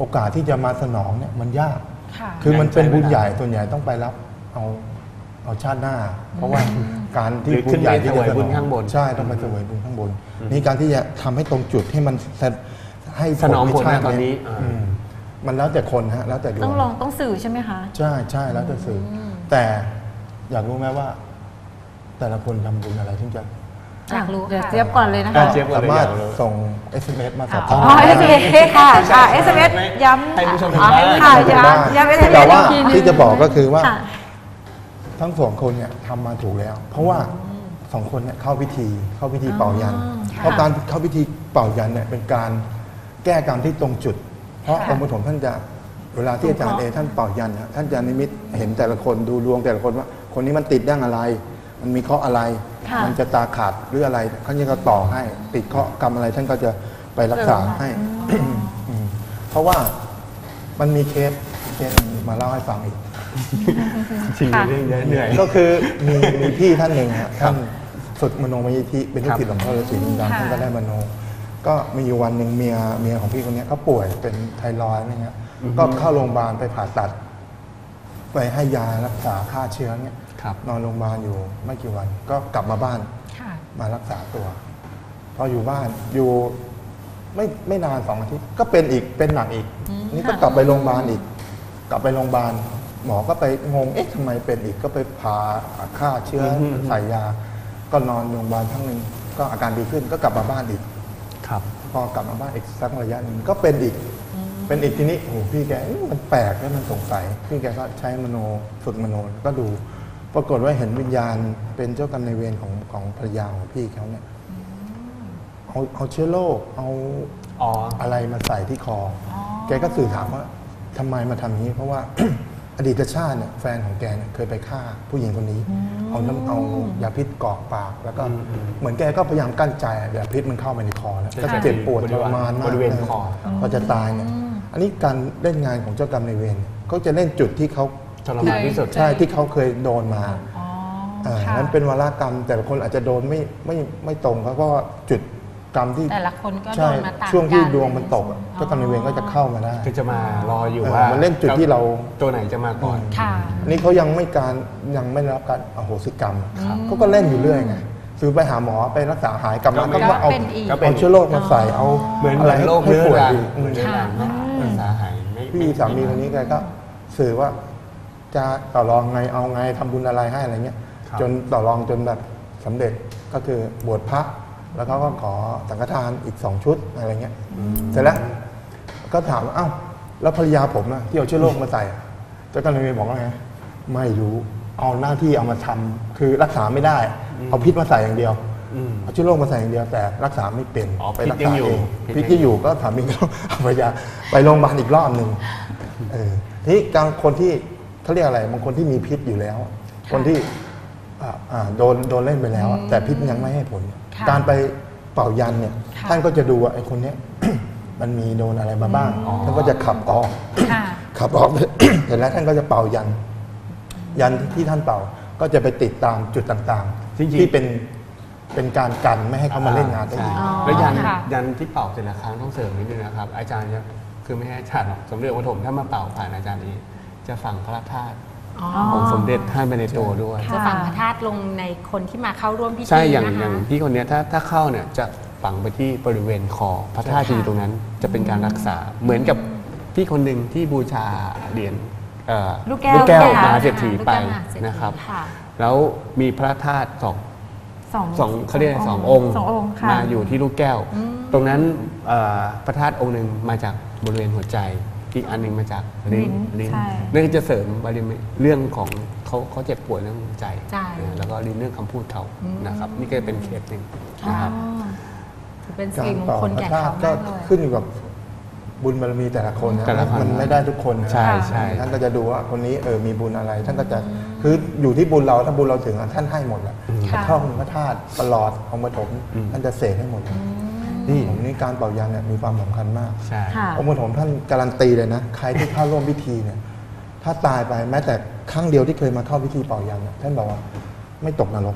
Speaker 4: โอกาสที่จะมาสนองเนี่ยมันยาก
Speaker 3: ค่ะ
Speaker 4: คือมันเป็นบุญใหญ่ส่วนใหญ่ต้องไปรับเอาชาติหน้า เพราะว่าการที่
Speaker 5: หรือ
Speaker 4: บุ
Speaker 5: ขึ้
Speaker 4: ญ
Speaker 5: น
Speaker 4: ใหญ่
Speaker 5: ไป
Speaker 4: ที่
Speaker 5: ถ
Speaker 4: จะ
Speaker 5: วายบุญข้างบน
Speaker 4: ใช่ต้องไปเสวยบุญข้างบน นี่การที่จะทำให้ตรงจุดให้มันให้
Speaker 5: สนองผล
Speaker 4: ใชา
Speaker 5: นะตอนนี้
Speaker 4: มันแล้วแต่คนฮะแล้วแต่ดว
Speaker 6: ต้อง งลองต้องสื่อใช่ไหมคะ
Speaker 4: ใช่ใช่แล้วแต่สื่ออแต่อยากรู้ไหมว่า แต่ละคนทำบุญอะไรถึงจะ
Speaker 6: อยากรู้
Speaker 3: เดี๋ยว
Speaker 6: ค่ะ
Speaker 3: เจี๊ยบก่อนเลยนะ
Speaker 5: อ่ะ
Speaker 3: คะ
Speaker 5: เจี๊ยบ
Speaker 4: สามารถส่ง SMS มาสอบถาม
Speaker 3: อ๋อ SMS ค่ะSMS ย้ำ
Speaker 5: ให้ผู้ชม
Speaker 3: อ๋อ
Speaker 5: ทางบ้าน
Speaker 3: ค่ะ
Speaker 4: ได้
Speaker 3: ย้ำ SMS
Speaker 4: แต่ว่า
Speaker 3: อีกทีนึง
Speaker 4: ที่จะบอกก็คือว่า
Speaker 3: ค่ะ
Speaker 4: ทั้งสองคนเนี่ยทำมาถูกแล้ว เพราะว่าสองคนเนี่ยเข้าพิธีเป่ายัน เพราะการเข้าพิธีเป่ายันเนี่ยเป็นการแก้กรรมที่ตรงจุด เพราะองค์ปฐมท่านจะเวลาที่อาจารย์เอท่านเป่ายันนะท่านจะนิมิตเห็นแต่ละคนดูดวงแต่ละคนว่า คนนี้มันติดด้านอะไร มันมีเคราะห์อะไร
Speaker 3: ค่ะ
Speaker 4: มันจะตาขาดหรืออะไรเขาจะต่อให้ติดเคราะห์กรรมอะไรท่านก็จะไปรักษาให้อืมเพราะว่ามันมีเคสมาเล่าให้ฟังอีก
Speaker 5: ชิงเรื่องเยอะเหนื่อย
Speaker 4: ก็คือมีพี่ท่านหนึ่งฮะท่านฝึกมโนมยิทธิเป็นลูกศิษย์หลวงพ่อฤาษีลิงดำท่านก็ได้มโน ก็มีอยู่วันหนึ่งเมียของพี่คนนี้เขาป่วยเป็นไทรอยด์อะไรเงี้ยก็เข้าโรงพยาบาลไปผ่าตัด ไปให้ยารักษาฆ่าเชื้อเงี้ย
Speaker 5: ครับ
Speaker 4: นอนโรงพยาบาลอยู่ไม่กี่วัน ก็กลับมาบ้าน
Speaker 3: ค่ะ
Speaker 4: มารักษาตัว พออยู่บ้านอยู่ไม่นาน2 อาทิตย์ก็เป็นอีกเป็นหนักอีก นี่ก็กลับไปโรงพยาบาลอีก กลับไปโรงพยาบาลหมอก็ไปงงทำไมเป็นอีกก็ไปผ่าฆ่าเชื้อใส่ยา ก็นอนโรงพยาบาลทั้งนึงก็อาการดีขึ้นก็กลับมาบ้านอีก
Speaker 5: ครับ
Speaker 4: พอกลับมาบ้านอีกสักระยะหนึ่งก็เป็นอีกทีนี้โอ้โหพี่แกมันแปลกแล้วมันสงสัยพี่แกก็ใช้มโนฝึกมโนก็ดู ปรากฏว่าเห็นวิญญาณเป็นเจ้ากรรมนายเวรของภรรยาของพี่เขาเนี่ยเอาเชื้อโรคเอา
Speaker 5: อ๋อ
Speaker 4: อะไรมาใส่ที่คอแกก็สื่อถามว่าทำไมมาทำอย่างนี้ เพราะว่า อดีตชาติเนี่ยแฟนของแกเนี่ยเคยไปฆ่าผู้หญิงคนนี้ เอายาพิษกรอกปาก แล้วก็เหมือนแกก็พยายามกั้นใจยาพิษมันเข้าไปในคอแล้วก็เจ็บปวดทรมานมาก
Speaker 5: บริเวณคอ
Speaker 4: พอจะตายเนี่ยอันนี้การเล่นงานของเจ้ากรรมนายเวรเนี่ยเขาจะเล่นจุดที่เขา
Speaker 5: ทรมานที่สุด
Speaker 4: ใช่ที่เขาเคยโดนมา
Speaker 3: ค่ะ
Speaker 4: นั้นเป็นวาระกรรม แต่ละคนอาจจะโดนไม่ตรงครับเพราะว่าจุดกรรมที่
Speaker 3: แต่ละคนก็โด
Speaker 4: ใช่
Speaker 3: นมาต่างกัน
Speaker 4: ช่วงที่ดวงมันตกอะเจ้ากรรมนายเวรก็จะเข้ามาได้
Speaker 5: ก็จะมารออยู่
Speaker 4: เออ
Speaker 5: ว่า
Speaker 4: มันเล่นจุดที่เรา
Speaker 5: ตัวไหนจะมาก่อน
Speaker 3: ค่ะ
Speaker 4: อันนี้เขายังไม่ได้รับการอโหสิกรรมเขาก็เล่นอยู่เรื่อยไงซื้อไปหาหมอไปรักษาหายกลับมา
Speaker 5: ก็
Speaker 4: ก็มาเอา
Speaker 3: เป็นอีก
Speaker 4: เอาเชื้อโรคมาใส่เอา
Speaker 5: เหมือน
Speaker 4: อะไร
Speaker 5: โรค
Speaker 4: ให้
Speaker 5: เรื้อ
Speaker 4: ป่วย
Speaker 5: รัง
Speaker 4: อีก
Speaker 5: เหมือนเรื้อรังนะรักษาหายไม่
Speaker 4: พี่สามีคนนี้แกก็สื่อว่าจะต่อรองไงเอาไงทำบุญอะไรให้อะไรเงี้ย
Speaker 5: ครับ
Speaker 4: จนต่อรองจนแบบสำเร็จก็คือบวชพระแล้วเขาก็ขอสังฆทานอีก2 ชุดอะไรเงี้ยเสร็จแล้วก็ถามว่าอ้าวแล้วภรรยาผมนะที่เอาเชื้อโรคมาใส่เจ้ากรรมนายเวรบอกว่าไงไม่รู้เอาหน้าที่เอามาทำคือรักษาไม่ได้ เอาพิษมาใส่อย่างเดียว เอาเชื้อโรคมาใส่อย่างเดียวแต่รักษาไม่เป็น
Speaker 5: อ๋อ
Speaker 4: ไปรั
Speaker 5: พิษยั
Speaker 4: ษาง
Speaker 5: อยู่
Speaker 4: เอง
Speaker 5: พิษ
Speaker 4: พิษที่อยู่ก็ถามอีกเอาภรรยาไปโรงพยาบาลอีกรอบหนึ่งทีนี้การคนที่เขาเรียกอะไรบางคนที่มีพิษอยู่แล้ว คนที่โดนเล่นไปแล้ว แต่พิษยังไม่ให้ผล
Speaker 3: ค่ะ
Speaker 4: การไปเป่ายันเนี่ย
Speaker 3: ค่ะ
Speaker 4: ท่านก็จะดูว่าไอ้คนเนี้ย มันมีโดนอะไรมาบ้าง ท่านก็จะขับออก
Speaker 3: ค่ะ
Speaker 4: ขับออก เสร็จแล้วท่านก็จะเป่ายันที่ท่านเป่าก็จะไปติดตามจุดต่าง
Speaker 5: จริง
Speaker 4: ๆ
Speaker 5: ๆ
Speaker 4: ที่เป็นการกันไม่ให้เขามาเล่นงานได้อีก
Speaker 5: ใช่
Speaker 3: อ๋อ
Speaker 5: แล้วยัน
Speaker 3: ค่ะ
Speaker 5: ยันที่เป่าแต่ละครั้งต้องเสริมนิดนึงนะครับ อาจารย์จะคือไม่ให้อาจารย์หรอกสมเด็จพระปฐมถ้ามาเป่าผ่านอาจารย์นี้จะฝังพระธาตุของสมเด็จท่านไปในตัวด้วย
Speaker 3: จะฝังพระธาตุลงในคนที่มาเข้าร่วมพิธี
Speaker 5: ใช่อย่าง
Speaker 3: นะคะ
Speaker 5: อย่างพี่คนเนี้ยถ้าเข้าเนี่ยจะฝังไปที่บริเวณคอพระธาตุจะอยู่ตรงนั้นจะเป็นการรักษาเหมือนกับพี่คนหนึ่งที่บูชาเหรียญ
Speaker 3: ลูกแก้ว
Speaker 5: มหาเศรษฐีไป
Speaker 3: ลูกแก้วมหาเศรษฐี
Speaker 5: นะครับ
Speaker 3: ค่ะ
Speaker 5: แล้วมีพระธาตุสองเขาเรียกสององค์
Speaker 6: สององค์ค่ะ
Speaker 5: มาอยู่ที่ลูกแก้ว ตรงนั้นพระธาตุองค์หนึ่งมาจากบริเวณหัวใจ อีกอันหนึงมาจากลิ้น
Speaker 6: ใช่
Speaker 5: นั่นก็จะเสริมบริเวณเรื่องของเขาเจ็บป่วยเรื่องใจ
Speaker 3: ใจ
Speaker 5: นะแล้วก็ลิ้นเรื่องคำพูดเขานะครับ นี่ก็เป็นเคสหนึ่งนะครับ
Speaker 3: ถือเป็นสิ
Speaker 4: การ
Speaker 3: ริมง
Speaker 4: เป่า
Speaker 3: คล
Speaker 4: พ
Speaker 3: แก่
Speaker 4: ระธา
Speaker 3: เขา
Speaker 4: ตุก็
Speaker 3: มากเลย
Speaker 4: ขึ้นอยู่กับบุญบารมีแต่ละคนนะ
Speaker 5: แต่ละคน
Speaker 4: มันไม่ได้ทุกคนนะ
Speaker 5: ใช่ใช่
Speaker 4: ท่านก็จะดูว่าคนนี้มีบุญอะไร ท่านก็จะคืออยู่ที่บุญเราถ้าบุญเราถึงท่านให้หมดแหละพระท่องพระธาตุตลอดองค์ปฐมท่านจะเสกให้หมดนี่ผมนี่การเป่ายันเนี่ยมีความสำคัญมาก
Speaker 5: ใช่
Speaker 3: ค่ะ
Speaker 4: องค์ปฐมท่านการันตีเลยนะใครที่เข้าร่วมพิธีเนี่ยถ้าตายไปแม้แต่ครั้งเดียวที่เคยมาเข้าพิธีเป่ายันเนี่ยท่านบอกว่าไม่ตกนรก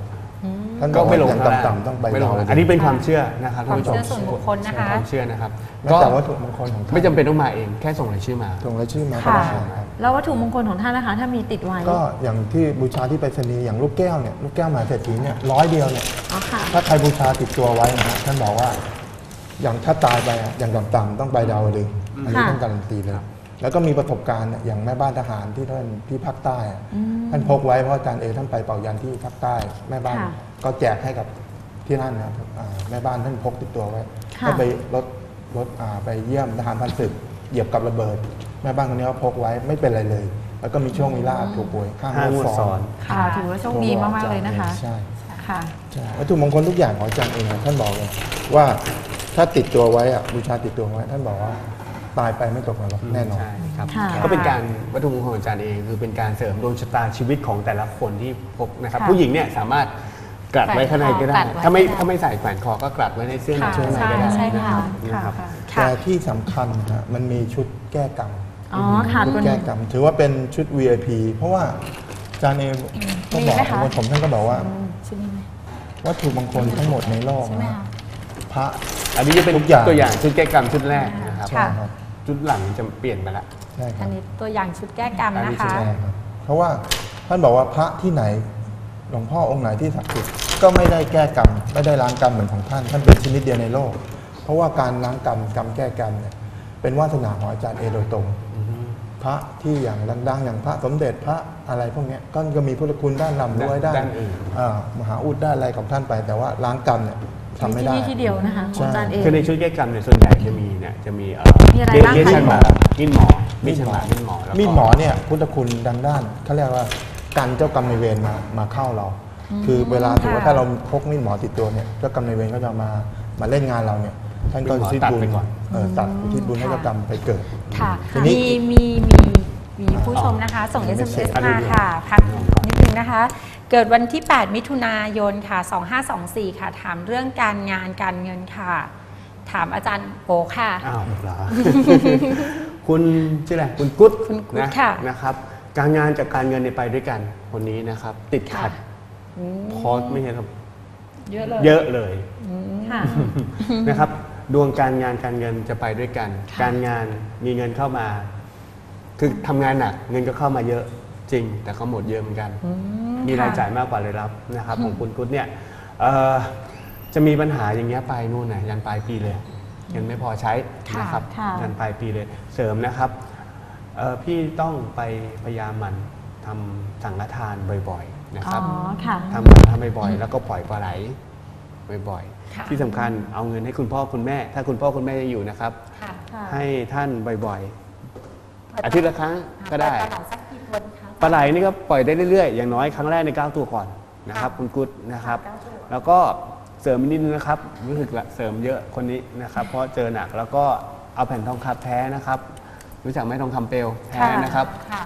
Speaker 4: ท่านบ
Speaker 5: ก็
Speaker 4: อกว่า
Speaker 5: ไม่ลง
Speaker 4: อย่าง
Speaker 5: ข้างล่าง
Speaker 4: ต่ำๆต้องไป
Speaker 5: ไม่ลง
Speaker 4: ดาว
Speaker 5: อันนี้เป็นความเชื่อนะครับ
Speaker 3: ความ
Speaker 5: ท่านผู้ช
Speaker 3: เชื่อส่วนบุคคลนะคะ
Speaker 5: ความเชื่อนะครับ
Speaker 4: นอกจากวัตถุมงคลของท่าน
Speaker 5: ไม่จำเป็นต้องมาเองแค่ส่งรายชื่อมา
Speaker 4: ส่งรายชื่อมาก็
Speaker 6: ค่ะ
Speaker 4: ได้ครับ
Speaker 6: แล้ววัตถุมงคลของท่านนะคะ ถ้ามีติดไว้
Speaker 4: ก็อย่างที่บูชาที่ไปรษณีย์อย่างลูกแก้วเนี่ยลูกแก้วมหาเศรษฐีเนี่ย100 เดียวเนี่ย
Speaker 6: อ๋อค่ะ
Speaker 4: ถ้าใครบูชาติดตัวไว้นะฮะท่านบอกว่าอย่างถ้าตายไปอะอย่างต่ำๆต้องไปดาวดึงส์อันนี้
Speaker 6: ค่ะ
Speaker 4: ต้องการันตีเลยแล้วก็มีประสบการณ์เนี่ยอย่างแม่บ้านทหารที่ท่านที่ภาคใต้อะท่านพกไว้เพราะอาจารย์เอท่านไปเป่ายันที่ภาคใต้แม่บ้าน
Speaker 6: ค่ะ
Speaker 4: ก็แจกให้กับที่นั่นนะครับแม่บ้านท่านพกติดตัวไว้
Speaker 6: ค่ะ
Speaker 4: ก็ไปรถไปเยี่ยมทหารพันศึกเหยียบกับระเบิด แม่บ้านคนนี้ก็พกไว้ไม่เป็นไรเลย แล้วก็มีช่วงมีลาภถูกหวยข้าง
Speaker 5: ห้าง
Speaker 4: ง
Speaker 5: ว
Speaker 4: ว
Speaker 5: ด
Speaker 4: ด
Speaker 5: ซ้
Speaker 4: ซ้
Speaker 5: อ
Speaker 4: อน น
Speaker 6: ค่ะ ถือว่าโชคดีมากๆเลยนะคะ
Speaker 4: ใช่
Speaker 6: ค่ะ
Speaker 4: ใช่วัตถุมงคลทุกอย่างของอาจารย์เองอะท่านบอกเลยว่าถ้าติดตัวไว้อะบูชาติดตัวไว้ ท่านบอกว่าตายไปไม่ตกนรกแน่นอน
Speaker 5: ใช่ครับ
Speaker 6: ค่ะ
Speaker 5: ก็เป็นการวัตถุมงคลของอาจารย์เองคือเป็นการเสริมดวงชะตาชีวิตของแต่ละคนที่พกนะครับ
Speaker 6: ค่ะ
Speaker 5: ผู้หญิงเนี่ยสามารถกลัดไว้ข้างในก็ได้
Speaker 6: กลัดไว้
Speaker 5: ถ้าไม่
Speaker 6: ก็ได้
Speaker 5: ถ้าไม่ใส่แขวนคอก็กลัดไว้ในเสื้อใน
Speaker 6: ค่ะ
Speaker 5: ช่วงในก็ได้
Speaker 6: ใช่
Speaker 5: นะค
Speaker 6: ค่ะ
Speaker 5: รับนะครับ
Speaker 6: ค่ะ
Speaker 4: แต่ที่สำคัญนะมันมีชุดแก้กรรม
Speaker 6: อ๋อค่ะ
Speaker 4: ชุด
Speaker 6: ตัว
Speaker 4: แก้
Speaker 6: นี้
Speaker 4: กรรมถือว่าเป็นชุด VIP เพราะว่าอาจารย์เองก็บอก
Speaker 6: มีไหมคะ
Speaker 4: ผมท่านก็บอกว่า
Speaker 6: ชุดนี้ไหม
Speaker 4: วัตถุมงคลทั้งหมดในโลก
Speaker 6: ใช่ไหม
Speaker 4: นะคะ พระ
Speaker 5: อันนี้จะเป็น
Speaker 4: ทุกอย่าง
Speaker 5: ตัวอย่างชุดแก้กรรมชุดแรกนะครับ
Speaker 4: ใช่ครับ
Speaker 5: ชุดหลังจะเปลี่ยนไปละ
Speaker 4: ใช่ค
Speaker 3: อั
Speaker 4: รับ
Speaker 3: นนี้ตัวอย่างชุดแก้กรรม
Speaker 5: อันนี้
Speaker 3: นะ
Speaker 5: ชุด
Speaker 3: คะ
Speaker 5: แร
Speaker 4: ใช่ครับเพราะว่าท่านบอกว่าพระที่ไหนหลวงพ่อองค์ไหนที่ศักดิ์สิทธิ์ก็ไม่ได้แก้กรรมไม่ได้ล้างกรรมเหมือนของท่านท่านเป็นชนิดเดียวในโลก เพราะว่าการล้างกรรมกรรมแก้กรรมเนี่ยเป็นวาสนาของอาจารย์เอโดยตรง พระที่อย่างดังๆอย่างพระสมเด็จพระอะไรพวกเนี้ยก็มีพุทธคุณด้านลำด้วย
Speaker 5: ด้านอื่น
Speaker 4: มหาอุดด้านอะไรของท่านไป แต่ว่าล้างกรรมเนี่ยทำไม่
Speaker 6: ที่
Speaker 4: ได้
Speaker 6: นี่ที่เดียวนะคะของอาจารย์เอง
Speaker 5: คือในชุดแก้กรรมเนี่ยส่วนใหญ่จะมี
Speaker 6: มีอะไรบ้าง
Speaker 5: เรียก
Speaker 6: คะ
Speaker 5: ชันหมอมีดหมอมีดฉลาดมีดหมอแล้วก็
Speaker 4: มีดหมอเนี่ยพุทธคุณดังด้านเขาเรียกว่ากันเจ้ากรรมนายเวรมาเข้าเรา คือเวลาถือว่าถ้าเราพกมีดหมอติดตัวเนี่ยเจ้ากรรมนายเวรก็จะมาเล่นงานเราเนี่ยท่านก็
Speaker 5: มีดหมอ
Speaker 4: อุทิศ
Speaker 5: ตัด
Speaker 4: บุญ
Speaker 5: ไปก่อน
Speaker 4: ตัดอุทิศบุญให้เจ้ากรรมไปเกิด
Speaker 3: ค่ะ
Speaker 4: ทีนี้
Speaker 3: มีผู้ชมนะคะ ส่ง
Speaker 4: มี
Speaker 3: SMS
Speaker 4: เมสเสจ
Speaker 3: มาค่ะพักนิดนึงนะคะ เกิดวันที่ 8 มิถุนายนค่ะ 2524 ค่ะ ถามเรื่องการงานการเงินค่ะ ถามอาจารย์โอค่ะ
Speaker 5: อ้าวเหรอ คุณชื่ออะไรคุณกุ๊ด
Speaker 3: คุณกุ๊ด
Speaker 5: นะ
Speaker 3: ค่ะ
Speaker 5: นะครับ การงานกับการเงินเนี่ยไปด้วยกันคนนี้นะครับ ติดขัดพอไม่ใช่ครับ
Speaker 3: เยอะเลย
Speaker 5: เยอะเลย
Speaker 6: ค่ะ
Speaker 5: นะครับ ดวงการงานการเงินจะไปด้วยกัน การงานมีเงินเข้ามา คือทำงานหนักเงินก็เข้ามาเยอะจริง แต่ก็หมดเยอะเหมือนกัน มีรายจ่ายมากกว่าเลยรับนะครับของคุณกุ๊ดเนี่ยจะมีปัญหาอย่างเงี้ยไปนู่นนะยันปลายปีเลยเงินไม่พอใช้นะครับ
Speaker 6: ค่ะ
Speaker 5: ยันปลายปีเลยเสริมนะครับพี่ต้องไปพยายามหมั่นทำสังฆทานบ่อยๆนะครับ
Speaker 6: อ๋อค่ะ
Speaker 5: ทำบ่อยๆแล้วก็ปล่อยปลาไหลบ่อย
Speaker 3: ค่ะ
Speaker 5: ๆที่สำคัญเอาเงินให้คุณพ่อคุณแม่ ถ้าคุณพ่อคุณแม่ยังอยู่นะครับ
Speaker 3: ค่ะ
Speaker 6: ค่ะ
Speaker 5: ให้ท่านบ่อยๆอาทิตย์ละครั้งก็ได้
Speaker 3: ปลาไหลสักกี่ตัวคะ
Speaker 5: ปลาไหลนี่ก็ปล่อยได้เรื่อยๆ อย่างน้อยครั้งแรกใน9ตัวก่อนนะครับคุณกุ๊ดนะครับ แล้วก็เสริมอีกนิดนึงนะครับรู้สึกละเสริมเยอะคนนี้นะครับ เพราะเจอหนักแล้วก็เอาแผ่นทองคำแท้นะครับ รู้จักไหมทองคำเปลวแท้นะครับ
Speaker 3: ค่ะ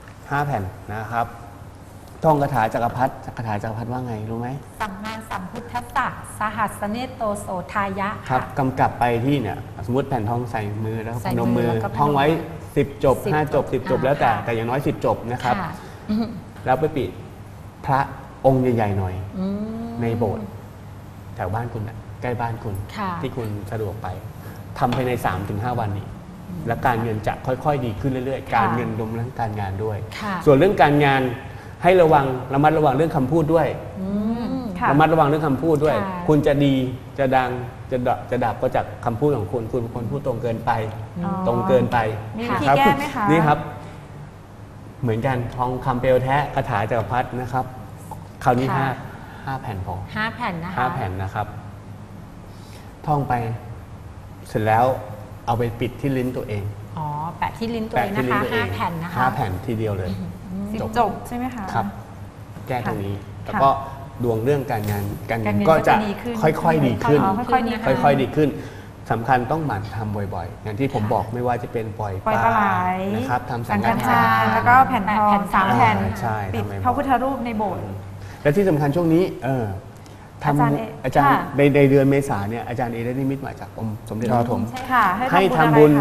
Speaker 5: 5 แผ่นนะครับท่องคาถาจักรพรรดิคาถาจักรพรรดิว่าไงรู้ไหม
Speaker 3: สัมมาสัมพุทธัสสะสหัสเนโตโสทายะ
Speaker 5: ครับ
Speaker 3: ค่ะ
Speaker 5: กำกับไปที่เนี่ยสมมติแผ่นทองใส่มือแล้ว
Speaker 3: ใส่
Speaker 5: พ
Speaker 3: มื
Speaker 5: น
Speaker 3: อ
Speaker 5: มมือ
Speaker 3: แล้วก็พนม
Speaker 5: ท่องไว้10 จบ
Speaker 3: 10
Speaker 5: 5 จบ 10 จบ แล้วแต่
Speaker 3: ค่ะ
Speaker 5: แต่อย่างน้อย10 จบนะครับ
Speaker 3: ค่ะ
Speaker 5: แล้วไปปิดพระองค์ใหญ่ๆหน่อย
Speaker 3: อืม
Speaker 5: ในโบสถ์แถวบ้านคุณน่ะใกล้บ้านคุณ
Speaker 3: ค่ะ
Speaker 5: ที่คุณสะดวกไปทำภายใน 3-5 วันนี้ และการเงินจะค่อยๆดีขึ้นเรื่อยๆ การเงินรวมทั้งการงานด้วย
Speaker 3: ค่ะ
Speaker 5: ส่วนเรื่องการงานให้ระมัดระวังเรื่องคำพูดด้วย
Speaker 6: ค่ะ
Speaker 5: ระมัดระวังเรื่องคำพูดด้วย
Speaker 3: ค่ะ
Speaker 5: คุณจะดีจะดังจะดับก็จากคำพูดของคุณเป็นคนพูดตรงเกินไป
Speaker 6: อ๋อ
Speaker 5: ตรงเกินไป
Speaker 6: มีวิธี
Speaker 5: ครับ
Speaker 6: แก้ไหมคะ
Speaker 5: นี่ครับ เหมือนกันทองคำเปลวแท้คาถาจักรพรรดินะครับ คราวนี้
Speaker 3: ค่ะ
Speaker 5: ห้าแผ่นพอ
Speaker 3: 5 แผ่นนะคะ
Speaker 5: 5 แผ่นนะครับ ท่องไป เสร็จแล้วเอาไปปิดที่ลิ้นตัวเอง
Speaker 3: อ๋อ แปะที่ลิ้นตัว
Speaker 5: แปะ
Speaker 3: เอง
Speaker 5: ที่
Speaker 3: นะ
Speaker 5: ลิ้น
Speaker 3: คะ
Speaker 5: ตัวเอง
Speaker 3: 5 แผ่นนะคะ
Speaker 5: 5 แผ่นทีเดียวเลย
Speaker 6: จบใช่ไหมคะ
Speaker 5: ครับ แก้ตรงนี้ แล้ว
Speaker 6: ค่ะ
Speaker 5: ก็ดวงเรื่องการงานการเงิน
Speaker 6: การเงิน
Speaker 5: ก็จะ
Speaker 6: ก็จะดีขึ้น
Speaker 5: ค่อยๆดีขึ้น
Speaker 6: อ๋อค่อยๆดีขึ้น
Speaker 5: ค่อยๆดีขึ้นสำคัญต้องหมั่นทำบ่อยๆ อย่างที่ผมบอกไม่ว่าจะเป็นปล่อย
Speaker 6: ปล่อยปลาไหล
Speaker 5: นะครับทำสั
Speaker 6: สั
Speaker 5: ง
Speaker 6: ง
Speaker 5: ฆ
Speaker 6: ฆ
Speaker 5: ทา
Speaker 6: ทาน
Speaker 5: น
Speaker 6: แล้วก็แผ่นทอง3 แผ่น
Speaker 5: ใช่
Speaker 6: ปิด
Speaker 5: ทำบ่อยๆ
Speaker 6: พระพุทธรูปในโบสถ์
Speaker 5: และที่สำคัญช่วงนี้ทำ
Speaker 6: อาจารย์
Speaker 5: อาจารย์
Speaker 6: ค่ะ
Speaker 5: ในเดือนเมษาเนี่ยอาจารย์เอได้นิมิตหมายจากองค์สมเด็จพระปฐม
Speaker 6: ค่ะ
Speaker 5: ให้ทำบุญกับ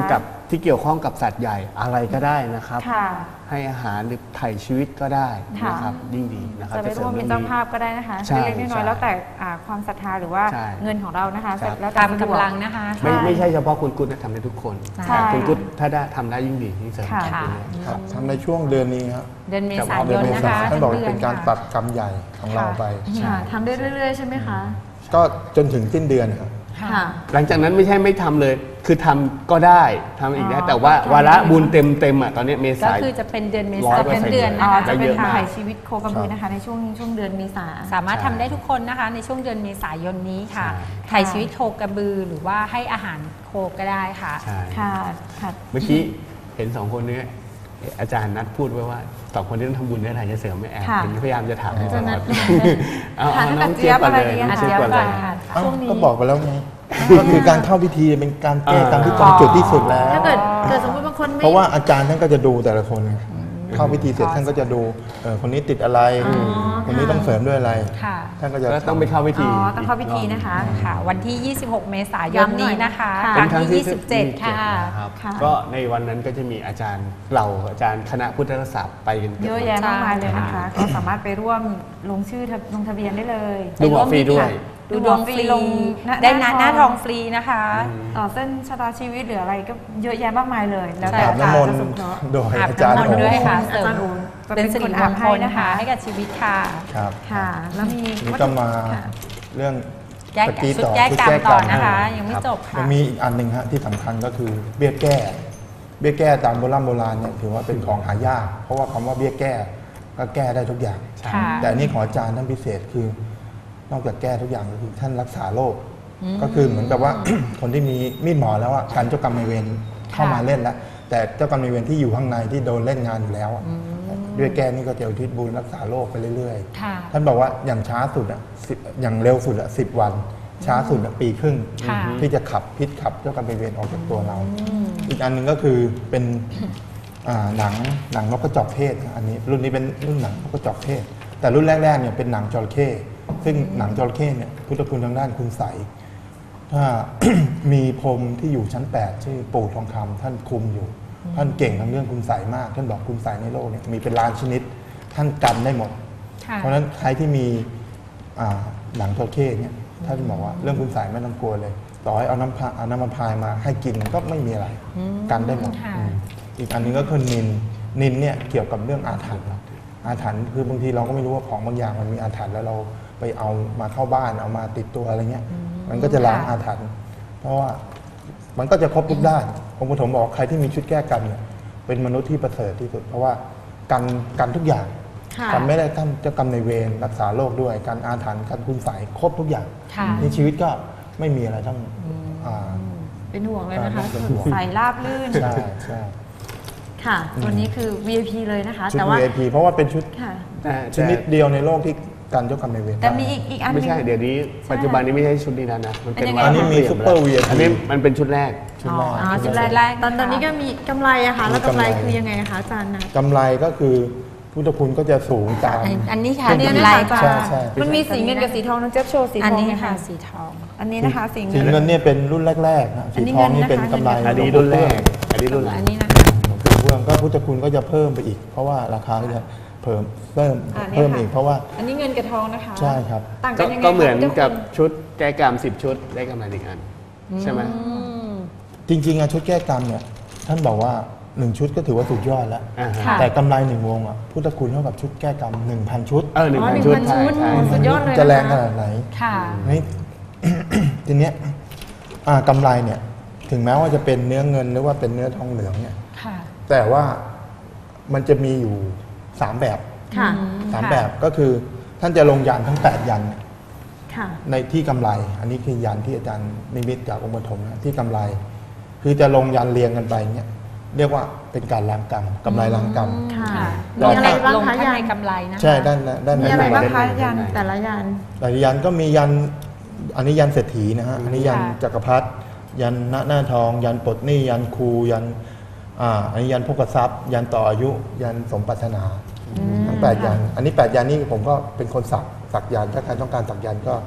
Speaker 5: ที่เกี่ยวข้องกับสัตว์ใหญ่อะไรก็ได้นะครับ
Speaker 6: ค่ะ
Speaker 5: ให้อาหารหรือไถ่ชีวิตก็ได้นะครับยิ่งดีนะครับ
Speaker 6: จะไปร่วมเป็นเจ้าภาพก็ได้นะคะ
Speaker 5: ใช่
Speaker 6: เล็กๆน้อยๆแล้วแต่ความศรัทธาหรือว่า
Speaker 5: ใช่
Speaker 6: เงินของเรานะคะ
Speaker 5: ครับ
Speaker 6: แล้วแต่
Speaker 3: ตาม
Speaker 6: สะดว
Speaker 3: กำลังนะคะ
Speaker 5: ไม่ใช่เฉพาะคุณกุ๊ดนะทำได้ทุกคน
Speaker 6: ใช่
Speaker 5: แต่คุณกุ๊ดถ้าได้ทำได้ยิ่งดียิ่งเสริม
Speaker 6: ค่ะ
Speaker 5: ไปเรื่อย
Speaker 4: ครับทำในช่วงเดือนนี้ครับ
Speaker 3: เดือนเมษา
Speaker 4: เดื
Speaker 3: ย
Speaker 4: อน
Speaker 3: น
Speaker 4: เม
Speaker 3: นะ
Speaker 4: ษา
Speaker 3: คะ
Speaker 4: ท่านบอก
Speaker 3: ทั้งดื
Speaker 4: เป็นการ
Speaker 3: ค่ะ
Speaker 4: ตัดกรรมใหญ่ของเราไป
Speaker 6: ค่ะทำได้เรื่อยๆ ใช่ไหมคะ
Speaker 4: ก็จนถึงสิ้นเดือนครับ
Speaker 6: ค่ะ
Speaker 5: หลังจากนั้นไม่ใช่ไม่ทำเลย คือทำก็ได้ทำอีกได้ แต่ว่า
Speaker 6: ทำ
Speaker 5: วาระบุญเต็มอ่ะตอนนี้เม
Speaker 3: ก็
Speaker 5: ษา
Speaker 3: คือจะเป็นเดือนเม
Speaker 5: ร้
Speaker 3: ษา
Speaker 5: อยเปอร์
Speaker 3: เป็น
Speaker 5: เซ็นต์
Speaker 3: เดือน
Speaker 6: อ๋
Speaker 3: นะ
Speaker 6: อ
Speaker 3: คะ
Speaker 6: จะเป็น
Speaker 5: ได้เยอะมาก
Speaker 6: ถ่ายชีวิตโคกระบือนะคะในช่วงเดือนเมษา
Speaker 3: สามารถทำได้ทุกคนนะคะ ในช่วงเดือนเมษายนนี้ค่ะ
Speaker 5: ใช่
Speaker 3: ไถ่ชีวิตโคกระบือหรือว่าให้อาหารโคก็ได้ค่ะ
Speaker 5: ใช่
Speaker 6: ค่ะค่ะ
Speaker 5: เมื่อกี้เห็นสองคนนี้อาจารย์นัดพูดไว้ว่าสองคนที่ต้องทำบุญได้ไหนจะเสริมไม่แอบ
Speaker 6: ค่ะ
Speaker 5: เห็นพยายามจะถาม
Speaker 6: อาจารย์นัด
Speaker 5: เอา
Speaker 6: ค่ะ
Speaker 5: น้องเจี๊ยบก่อนเลย
Speaker 6: ถ้า
Speaker 5: น้อง
Speaker 6: เจี๊
Speaker 5: เจี๊ย
Speaker 6: ย
Speaker 5: บบ ก่อนเลย
Speaker 3: ค่ะ
Speaker 4: เอ้า
Speaker 6: ช่วงนี้
Speaker 4: ก็บอกไปแล้วไงก็คือการเข้าพิธีเป็นการแก้กรรมที่ตรงจุดที่สุดแล้ว
Speaker 6: ถ้าเกิดสมมติบางคนไม่
Speaker 4: เพราะว่าอาจารย์ท่านก็จะดูแต่ละคนไงเข้าพิธีเสร็จท่านก็จะดูคนนี้ติดอะไร คนนี้ต้องเสริมด้วยอะไร
Speaker 3: ค่ะ
Speaker 4: ท่านก็จะ
Speaker 5: ก็ต้องไปเข้าพิ
Speaker 6: อ๋
Speaker 5: ธี
Speaker 6: อต้องเข้าพิธีนะคะ
Speaker 3: ค่ะ วันที่ 26 เมษายน
Speaker 6: ย้ำหน่อย
Speaker 3: นี้นะคะ
Speaker 6: ค่ะ
Speaker 3: ครั้งที่ 27 ค่ะ
Speaker 5: นะครับ
Speaker 6: ค่ะ
Speaker 5: ก็ในวันนั้นก็จะมีอาจารย์อาจารย์คณะพุทธศาสตร์ไปกัน
Speaker 6: เยอะแยะมากมายเลยนะคะ ก็สามารถไปร่วมลงชื่อลงทะเบียนได้เลย
Speaker 5: ดูหมอฟรีด้วย
Speaker 3: ดูดวงฟรี
Speaker 6: ลง
Speaker 3: ได้หน้าทองฟรีนะคะ
Speaker 6: ต่อเส้นชะตาชีวิตหรืออะไรก็เยอะแยะมากมายเลย แล้ว
Speaker 3: ใช่
Speaker 6: แต่
Speaker 4: อาบน้ำมนต์
Speaker 6: จะสงเคราะห์
Speaker 4: โดย
Speaker 3: อาบ
Speaker 4: อาจารย์
Speaker 3: น้ำมนต์ด้วยค่ะ
Speaker 6: อาจารย์โอจะ
Speaker 3: เป็นสิริมงคลนะคะ
Speaker 6: ให้
Speaker 3: ให้กับชีวิตค่ะ
Speaker 4: ครับ
Speaker 6: ค่ะ แล้วมี
Speaker 4: นี่ก็มา
Speaker 6: ค่ะ
Speaker 4: เรื่อง
Speaker 3: แก้
Speaker 4: ตะกี้
Speaker 3: ชุด
Speaker 4: ต่อ
Speaker 3: แก้กรรมต่อนะคะ
Speaker 5: ครับ
Speaker 3: ยังไม่จบ
Speaker 4: ยั
Speaker 3: ค่ะ
Speaker 4: งมีอีกอันหนึ่งฮะที่สำคัญก็คือเบี้ยแก้ เบี้ยแก้ตามโบราณเนี่ยถือว่าเป็นของหายาก เพราะว่าคำว่าเบี้ยแก้ก็แก้ได้ทุกอย่าง
Speaker 3: ค่ะ
Speaker 4: แต่อันนี้ของอาจารย์ท่านพิเศษคือนอกจากแก้ทุกอย่างก็คือท่านรักษาโรคก็คือเหมือนกับว่า คนที่มีมีดหมอแล้วอ่ะการเจ้ากรรมนายเวรเข้ามาเล่นแล้ว แต่เจ้ากรรมนายเวรที่อยู่ข้างในที่โดนเล่นงานอยู่แล้วอะด้วยแก้นี่ก็จะอุทิศบุญรักษาโรคไปเรื่อย
Speaker 3: ค่ะ
Speaker 4: ๆ ท่านบอกว่าอย่างช้าสุดอ่ะอย่างเร็วสุดอ่ะ10 วัน ช้าสุดอ่ะปีครึ่ง
Speaker 3: ค่ะ
Speaker 4: ที่จะขับพิษขับเจ้ากรรมนายเวรออกจากตัวเรา อีกอันหนึ่งก็คือเป็นหนังนกกระจอกเทศอันนี้รุ่นนี้เป็นรุ่นหนังนกกระจอกเทศ แต่รุ่นแรกๆเนี่ยเป็นหนังจระเข้ซึ่งหนังจระเข้เนี่ยพุทธคุณทางด้านคุณไสยถ้า มีพรหมที่อยู่ชั้น 8 ชื่อปู่ทองคำท่านคุมอยู่ ท่านเก่งทางเรื่องคุณไสยมาก ท่านบอกคุณไสยในโลกเนี่ยมีเป็นล้านชนิด ท่านกันได้หมด
Speaker 3: ค่ะ
Speaker 4: เพราะฉะนั้นใครที่มีหนังจระเข้เนี่ยท่านบอกว่าเรื่องคุณไสยไม่ต้องกลัวเลย ต่อให้เอาน้ำมันพายมาให้กินก็ไม่มีอะไร กันได้หมด
Speaker 3: ค่ะ
Speaker 4: อีกอันหนึงก็คือนินเนี่ยเกี่ยวกับเรื่องอาถรรพ์อาถรรพ์คือบางทีเราก็ไม่รู้ว่าของบางอย่างมันมีอาถรรพ์แล้วเราไปเอามาเข้าบ้านเอามาติดตัวอะไรเงี้ย มันก็จะล้างอาถรรพ์เพราะว่ามันก็จะครบทุกด้านองค์ปฐมบอกใครที่มีชุดแก้กรรมเนี่ยเป็นมนุษย์ที่ประเสริฐที่สุด เพราะว่ากันทุกอย่าง
Speaker 6: ค่ะ
Speaker 4: กันไม่ได้ตั้งเจ้ากรรมในายเวรรักษาโรคด้วยการอาถรรพ์การคุณไสยครบทุกอย่าง
Speaker 3: ค่ะ
Speaker 4: ในชีวิตก็ไม่มีอะไรต้องอ่า
Speaker 6: เป็นห่วงเลยนะคะ
Speaker 4: เป็นห่วง
Speaker 6: ใส่ราบลื่น
Speaker 4: ใช่ใช่
Speaker 6: ค่ะตัวนี้คือ VIP เลยนะคะ
Speaker 4: ชุด
Speaker 6: แต่ว่า
Speaker 4: VIP เพราะว่าเป็นชุด
Speaker 6: ค่ะ
Speaker 4: ชนิดเดียวในโลกที่กันเจ้ากรรมนายเวร
Speaker 6: แต่
Speaker 4: ได้
Speaker 6: มีอีกอันห
Speaker 5: ไม่
Speaker 6: นึง
Speaker 5: ใช่เดี๋ยวนี้ปัจจุบันนี้ไม่ใช่ชุดนี้แล้วนะมันเป็น
Speaker 6: เป็นยังไง
Speaker 4: อันนี้มี
Speaker 5: เปลี่ย
Speaker 4: ซุปเปอร์
Speaker 5: ไปแล้ว
Speaker 4: VIP
Speaker 5: อันนี้มันเป็นชุดแรก
Speaker 4: ชุดแรก
Speaker 6: อ๋อ
Speaker 4: ชุ
Speaker 6: จุ
Speaker 4: ด
Speaker 6: ด
Speaker 4: แร
Speaker 6: แร
Speaker 4: ก
Speaker 6: กตอนนี้ก็มีกำไรอะค่ะแล้วกำไร
Speaker 4: มีกำไร
Speaker 6: คือยังไงคะอาจารย์นะ
Speaker 4: กำไรก็คือพุทธคุณก็จะสูงตาม
Speaker 3: อันนี้ค่ะ
Speaker 6: อันนี้
Speaker 3: กำ
Speaker 6: นะ
Speaker 3: ไร
Speaker 6: คะอาจาร
Speaker 3: ค่ะ
Speaker 6: ย์
Speaker 4: ใช่
Speaker 6: มันมีสีเงินกับสีทองน้องเจ๊ยบโชว์สีท
Speaker 3: อัน
Speaker 6: อง
Speaker 3: นี้
Speaker 6: ไหม
Speaker 3: ค่ะ
Speaker 6: คะ
Speaker 3: สีทอง
Speaker 6: อันนี้นะคะสี
Speaker 4: สี
Speaker 6: เงิน
Speaker 4: เงินเนี่ยเป็นรุ่นแรกๆนะ
Speaker 6: อั
Speaker 4: สี
Speaker 6: นนี้
Speaker 4: ทองนี่
Speaker 6: เงินนะคะ
Speaker 4: เป็นกำไร
Speaker 5: อันนี้รุ่นแรกอันนี้รุ่นหลั
Speaker 3: อั
Speaker 5: ง
Speaker 3: นนี้นะคะ
Speaker 4: คือเพื่องก็พุทธคุณก็จะเพิ่มไปอีก เพราะว่าราคาก็จะเพิ่ม
Speaker 6: อันนี้
Speaker 4: เพิ่ม
Speaker 6: ค่ะ
Speaker 4: อีกเพราะว่า
Speaker 6: อันนี้เงินกับทองนะคะ
Speaker 4: ใช่ครับ
Speaker 6: ต่างกันยังไง
Speaker 5: ก็เหมือน
Speaker 6: คะ
Speaker 5: กับชุดแก้กรรม10 ชุดได้กำไรหนึ่งอันใช่ไหม
Speaker 4: จริงๆอะชุดแก้กรรมเนี่ยท่านบอกว่า1ชุดก็ถือว่าสุดยอดแล้ว
Speaker 5: อ่าฮะ
Speaker 6: ค่ะ
Speaker 4: แต่กำไร1วงอะพุทธคุณเท่ากับชุดแก้กรรม 1,000 ชุด
Speaker 5: 1,000
Speaker 6: 1,000
Speaker 5: ชุด
Speaker 6: ชุด
Speaker 5: ใช่
Speaker 6: สุดยอดเลยนะคะ
Speaker 4: จะแรงขนาดไหน
Speaker 3: ค่ะ
Speaker 4: นี่ ทีเนี้ยกำไรเนี่ยถึงแม้ว่าจะเป็นเนื้อเงินหรือว่าเป็นเนื้อทองเหลืองเนี่ย
Speaker 3: ค่ะ
Speaker 4: แต่ว่ามันจะมีอยู่3แบบ
Speaker 6: ค่ะ
Speaker 4: 3แบบก็คือท่านจะลงยันทั้ง8ยันเนี่ย
Speaker 6: ค่ะ
Speaker 4: ในที่กำไร อันนี้คือยันที่อาจารย์นิมิตจากองค์ปฐมนะที่กำไร คือจะลงยันเรียงกันไปเนี่ยเรียกว่าเป็นการล้างกรรมกำไรล้างกรรม
Speaker 6: ค่ะ
Speaker 3: ค่ะ
Speaker 6: มีอะไรบ้าง
Speaker 3: ลง
Speaker 6: คะ
Speaker 3: ข้าง
Speaker 6: ยั
Speaker 3: ใน
Speaker 6: น
Speaker 3: กำไรนะคะ
Speaker 4: ใช่ด้าน
Speaker 6: มี
Speaker 4: ใน
Speaker 6: อะไรบ้างคะ
Speaker 5: ด้านใน
Speaker 6: ยันแต่ละยัน
Speaker 4: แต่ยันก็มียันอันนี้ยันเศรษฐีนะฮะอันนี้ยันจักรพรรดิยันหน้าทอง ยันปลดหนี้ยันครูยันอันนี้ยันพกทรัพย์ ยันต่ออายุ ยันสมปรารถนาทั้ง8ยัน อันนี้8ยันนี่ผมก็เป็นคนสักยันถ้าใครต้องการสักยันก็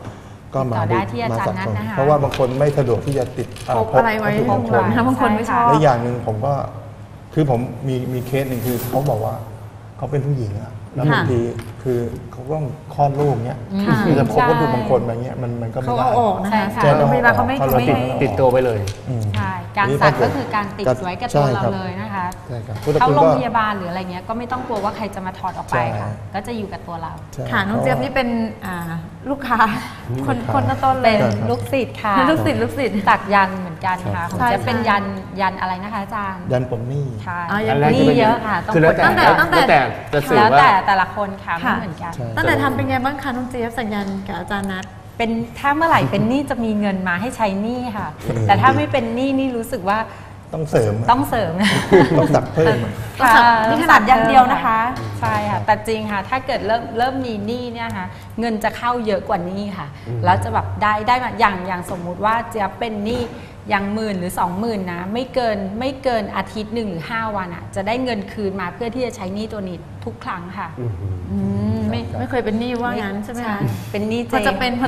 Speaker 4: ก็มา
Speaker 3: ติดต่อได้ที่อาจารย์
Speaker 4: สัก
Speaker 3: นัท
Speaker 4: ส่ง
Speaker 3: นะคะ
Speaker 4: เพราะว่าบางคนไม่สะดวกที่จะติด
Speaker 6: พกอะไรไว้
Speaker 4: วัตถุมงคล
Speaker 6: ถ้าบางคนไม่ชอบ
Speaker 4: และอย่างหนึ่งผมก็คือผมมีเคสหนึ่งคือเขาบอกว่าเขาเป็นผู้หญิงอะแล้วบางทีคือเขาต้องคลอดลูกเนี้ยคือจะพกวัตถุมงคลแบบเนี้ยมันก็ไม่
Speaker 6: เขา
Speaker 4: ได้
Speaker 6: เอาออกนะ
Speaker 3: ใช่
Speaker 6: คะ
Speaker 3: ค่ะ
Speaker 4: ใช่
Speaker 6: เวลาเขาไม่
Speaker 4: เขา
Speaker 6: ไม่
Speaker 5: ติดตัวไปเลย
Speaker 4: อืม
Speaker 3: ใช่การสักก็คือการติดไว้กับตัวเราเลยนะคะ
Speaker 4: ใช่ครับพุทธ
Speaker 3: เข้า
Speaker 4: คุณ
Speaker 3: โรง
Speaker 4: ก็
Speaker 3: พยาบาลหรืออะไรเงี้ยก็ไม่ต้องกลัวว่าใครจะมาถอดออกไปค่ะ
Speaker 4: ใช่
Speaker 3: ก็จะอยู่กับตัวเรา
Speaker 4: ใช่
Speaker 6: ค่ะน้องเจี๊ยบนี่เป็นลูกค้าคนต้นๆเล
Speaker 3: เป็
Speaker 6: ย
Speaker 3: นลูกศิษย์ค่ะ
Speaker 6: ลูกศิษย์
Speaker 3: สักยันต์เหมือนกันค่ะของ
Speaker 6: ใช่
Speaker 3: เจะเป็น
Speaker 6: ใช่
Speaker 3: ยันอะไรนะคะอาจารย์
Speaker 4: ยันปมหนี้
Speaker 3: ใช่
Speaker 6: อ๋อยั
Speaker 5: อั
Speaker 6: น
Speaker 5: นแรก
Speaker 3: นี่
Speaker 5: ที่เป็น
Speaker 3: เยอะค่ะต้อง
Speaker 5: คือแล้วแต่
Speaker 6: ตั้งแต่
Speaker 5: แล้วแต่จะสื่อ
Speaker 3: แล้ว
Speaker 5: ว่า
Speaker 3: แต่ละคนค่ะไม่
Speaker 6: ค่ะ
Speaker 3: เหมือนกัน
Speaker 4: ใช่
Speaker 6: ตั้งแต่ทำเป็นไงบ้างคะน้องเจี๊ยบสัญญาณกับอาจารย์นัท
Speaker 3: เป็นถ้าเมื่อไหร่เป็นหนี้จะมีเงินมาให้ใช้หนี้ค่ะ แต่ถ้าไม่เป็นหนี้นี่รู้สึกว่า
Speaker 4: ต้องเสริม
Speaker 3: ต้องเสริม
Speaker 4: ต้องสักเพิ่มอะ
Speaker 3: ค่ะ
Speaker 6: นี่ขนาดยันเดียวนะคะ
Speaker 3: ใช่ค่ะแต่จริงค่ะ ถ้าเกิดเริ่มมีหนี้เนี่ยค่ะเงินจะเข้าเยอะกว่านี้ค่ะ แล้วจะแบบได้มาอย่างสมมุติว่าเจะเป็นหนี้อย่าง10,000 หรือ 20,000นะไม่เกินอาทิตย์หนึ่งหรือ5 วันอ่ะจะได้เงินคืนมาเพื่อที่จะใช้หนี้ตัวนี้ทุกครั้งค่ะ
Speaker 6: ไม่เคยเป็นหนี้ว่างั้นใช่ไหมคะ
Speaker 3: เป็นหนี้เจ
Speaker 6: พอจะเป็น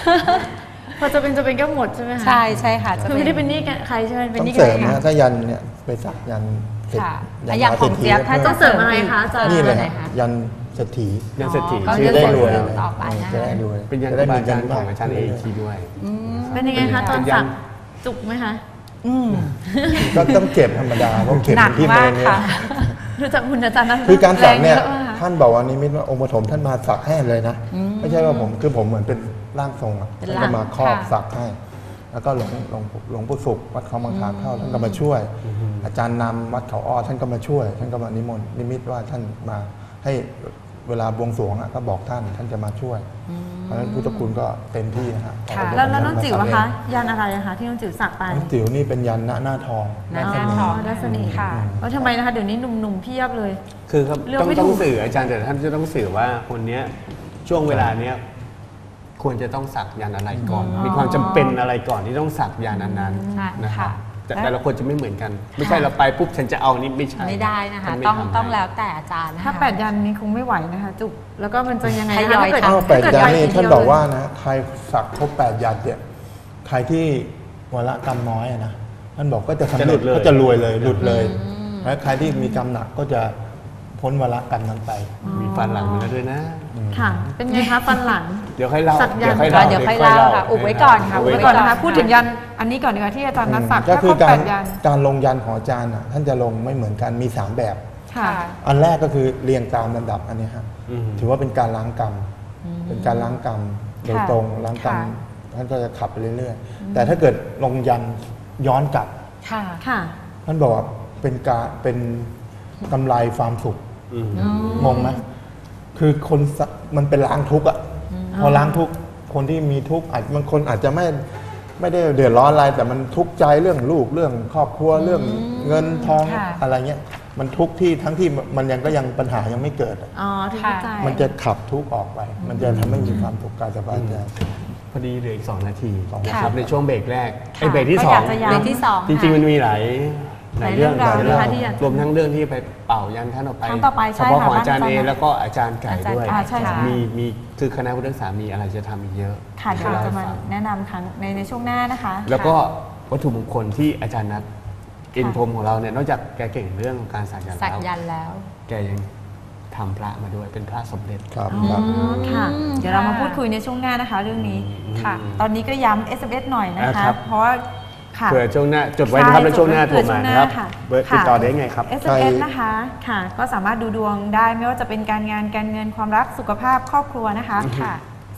Speaker 6: ก็หมดใช่ไหมคะ
Speaker 3: ใช่ค่ะจะ
Speaker 6: คือไม่ได้เป็นหนี้ใครใช่ไหมเป็น
Speaker 4: ต้อ
Speaker 6: หนี้
Speaker 4: งเสริม
Speaker 6: ใค
Speaker 4: นะถ้ายันเนี่ยไปสักยันเสร็จ
Speaker 3: ค่ะ
Speaker 4: ยัน
Speaker 3: อย่างของเจี๊ยบถ้า
Speaker 6: ต้องเสริมอะไรคะอาจารย์
Speaker 4: นี่เลย
Speaker 3: ไห
Speaker 4: ฮะ
Speaker 3: คะ
Speaker 4: ยันเศรษฐี
Speaker 5: ยันเศรษฐี
Speaker 3: ก็
Speaker 4: ชื่
Speaker 3: จะ
Speaker 4: อได้
Speaker 3: ได้
Speaker 4: รวย
Speaker 3: เสริ
Speaker 4: เล
Speaker 3: ม
Speaker 4: ย
Speaker 3: ต่อไปนะ
Speaker 4: จะ
Speaker 3: คะ
Speaker 4: ได้รวย
Speaker 5: เป็นยัน
Speaker 4: จะ
Speaker 5: ค
Speaker 4: ได้
Speaker 5: รูบา
Speaker 4: มี
Speaker 5: อาจารย์ของอาจารย์เอทีด้วย
Speaker 6: เป็นยังไงคะตอนสักจุกไหมคะ
Speaker 4: ก็ต้องเจ็บธรรมดาเพราะเข็ม
Speaker 3: หนัก
Speaker 4: ที่
Speaker 3: มา
Speaker 4: มื
Speaker 3: ก
Speaker 4: อเนี่ย
Speaker 3: ค่ะ
Speaker 6: ดูจากหุ่นอาจารย์นั้น
Speaker 4: คือการสักเนี่ย
Speaker 6: แรงอะค่ะ
Speaker 4: ท่านบอกว่านิมิตว่าองค์ปฐมท่านมาสักให้เลยนะไม่ใช่ว่าผมคือผมเหมือนเป็นร่างทรงอะ
Speaker 3: เป็น
Speaker 4: ท่าน
Speaker 3: ร่าง
Speaker 4: ก็มาครอบ
Speaker 3: ค่ะ
Speaker 4: สักให้ แล้วก็หลวงปู่สุขวัดเขามังคารเข้าท่านก็มาช่วย อาจารย์นำวัดเขาอ้อท่านก็มาช่วย ท่านก็มานิมนต์นิมิตว่าท่านมาให้เวลาบวงสรวงอะก็บอกท่านจะมาช่วยเพราะฉะนั้นพุทธคุณก็เต็มที่นะฮะ
Speaker 3: ค่ะ
Speaker 6: แล้วน้องจิ๋วอะคะยันอะไรอะคะที่น้องจิ๋วสักไป
Speaker 4: น้องจิ๋วนี่เป็นยันหน้าทอง
Speaker 3: หน้าทอง
Speaker 6: ด้านเสน่ห์
Speaker 3: ค่ะ
Speaker 6: แล้วทำไมนะคะเดี๋ยวนี้หนุ่มๆเพียบเลย
Speaker 5: คือครับ
Speaker 6: เลือกไม่
Speaker 5: ต้
Speaker 6: ถู
Speaker 5: อง
Speaker 6: ก
Speaker 5: สื่ออาจารย์แต่ท่านจะต้องสื่อว่าคนเนี้ยช่วงเวลาเนี้ยควรจะต้องสักยันอะไรก่อน มีความจำเป็นอะไรก่อนที่ต้องสักยันนั้น
Speaker 3: ใช่
Speaker 5: ๆนะครับ
Speaker 3: ค่ะ
Speaker 5: แต่ละคนจะไม่เหมือนกัน ไม่ใช่เราไปปุ๊บฉันจะเอานี่ไม่ใช่
Speaker 3: ไม่ได้นะคะ
Speaker 5: ท่านไม่
Speaker 3: ต้อง
Speaker 5: ทำ
Speaker 3: ต้อง
Speaker 5: ให้
Speaker 3: แล้วแต่อาจารย์นะคะ
Speaker 6: ถ้า8 ยันนี้คงไม่ไหวนะคะ จุกแล้วก็มันจะยังไง
Speaker 3: ท
Speaker 6: นะ
Speaker 3: ยอย
Speaker 6: ถ้าเกิด
Speaker 3: ทำ
Speaker 4: อ้าวแปด
Speaker 6: ถ้เกิ
Speaker 4: ยันนี่
Speaker 6: ที
Speaker 4: ท่าน
Speaker 6: เดียว
Speaker 4: บอกว่า
Speaker 6: เลย
Speaker 4: นะใครสักครบ8 ยันเนี่ยใครที่วาระกรรมน้อยอะนะท่านบอกก็จะสำ
Speaker 5: จะห
Speaker 4: เร็
Speaker 5: ลุ
Speaker 4: จ
Speaker 5: ดเลย
Speaker 4: ก็จะรวยเลยหลุดเลยและใครที่มีกรรมหนักก็จะพ้นวาระกรรมนั้นไป
Speaker 5: มีฟันหลังมาแล้วด้วยนะ
Speaker 6: ค่ะ เป็นไงคะฟันหลัง
Speaker 5: เดี๋ยวค่อยเล่า
Speaker 6: สักยันต์
Speaker 3: เดี๋ยวค่อยเล่าค่ะอุบไว้ก่อนค่ะ
Speaker 5: อุบ
Speaker 6: ไว้
Speaker 5: ไว้
Speaker 6: ก่
Speaker 5: ก่
Speaker 6: อ
Speaker 5: อน น
Speaker 6: นะคะพูดถึงยันอันนี้ก่อนดีกว่าที่อาจารย์นัดสัก
Speaker 4: ก็
Speaker 6: ถ้า
Speaker 4: คื
Speaker 6: คร
Speaker 4: อบ การ
Speaker 6: 8 ยัน
Speaker 4: การลงยันของอาจารย์ท่านจะลงไม่เหมือนกันมี3 แบบ
Speaker 6: ค่ะ
Speaker 4: อันแรกก็คือเรียงตามลำดับอันนี้ฮะ
Speaker 5: อืม
Speaker 4: ถือว่าเป็นการล้างกรรมเป็นการล้างกรรมโดยตรงล้างกรรม
Speaker 3: ค่ะ
Speaker 4: ท่านก็จะขับไปเรื่อยๆ แต่ถ้าเกิดลงยันย้อนกลับ
Speaker 3: ค่ะ
Speaker 6: ค่ะ
Speaker 4: ท่านบอกว่าเป็นกำไรความสุข
Speaker 5: อืม
Speaker 4: งงไหมคือมันเป็นล้างทุกข์อ่ะพอล้างทุกข์คนที่มีทุกข์บางคนอาจจะไม่ได้เดือดร้อนอะไร แต่มันทุกข์ใจเรื่องลูกเรื่องครอบครัวเรื่องเงินทอง
Speaker 3: ค่ะ
Speaker 4: อะไรเงี้ยมันทุกข์ที่ทั้งที่มันยังปัญหายังไม่เกิดอะ
Speaker 6: อ๋อที่เข้าใจ
Speaker 4: มันจะขับทุกข์ออกไป มันจะทำให้มีความสุขกายสบายใจ
Speaker 5: พอดีเหลืออีก2 นาที
Speaker 4: 2
Speaker 5: นะครับในช่วงเบรกแรก
Speaker 3: ค่ะ
Speaker 5: ไอ้เบรกที่
Speaker 6: ก็
Speaker 5: สอ
Speaker 6: อยาง กจะย้ำ
Speaker 3: เบรกที่สอง
Speaker 5: จริงๆมันมีหลายเรื่อง
Speaker 6: หลายเรื่อง
Speaker 5: หลาย
Speaker 6: ที่อยากจะ
Speaker 5: รวมทั้งเรื่องที่ไปเป่ายันท่านออกไป
Speaker 6: ครั้งต่อไปใช่
Speaker 5: เฉพาะ
Speaker 6: ค่ะ
Speaker 5: ของอาจารย์
Speaker 6: บ้าน
Speaker 5: เอ
Speaker 6: อาจารย์
Speaker 5: แล้วก็อาจารย์ไก่ด้วย
Speaker 6: อาจารย์ไก่ใช่ค่ะ
Speaker 5: มีคือคณะพุทธศึกษามีอะไรจะทำอีกเยอะ
Speaker 6: ค่ะเดี๋ยวเราจะมา
Speaker 5: ให้ฟัง
Speaker 6: แนะนำครั้งในช่วงหน้านะคะ
Speaker 5: แล้วก็วัตถุมงคลที่อาจารย์นัทอินพรหมของเราเนี่ยนอกจากแกเก่งเรื่องการสักยันต์
Speaker 3: สัก
Speaker 5: แล้ว
Speaker 3: ยันต์แล้ว
Speaker 5: แกยังทำพระมาด้วยเป็นพระสมเด็จ
Speaker 4: ครับ
Speaker 6: อ๋
Speaker 4: ค
Speaker 6: อ
Speaker 4: รับ
Speaker 6: ค่ะ เดี๋ยวเรามาพูดคุยในช่วงหน้านะคะ เรื่องนี้
Speaker 3: ค่ะ
Speaker 6: ตอนนี้ก็ย้ำ SMS หน่อยนะคะ
Speaker 5: ครับ
Speaker 6: เพราะว่าค่ะ
Speaker 5: เผื่อช่วงหน้าจดไว้นะครับแล้วช่วงหน้าโทรมานะครับ
Speaker 6: ค่ะ
Speaker 5: เบอร์ติดต่อได้ไงครับ
Speaker 6: SMS นะคะค่ะ ก็สามารถดูดวงได้ไม่ว่าจะเป็นการงานการเงินความรักสุขภาพครอบครัวนะคะ
Speaker 3: ค่ะ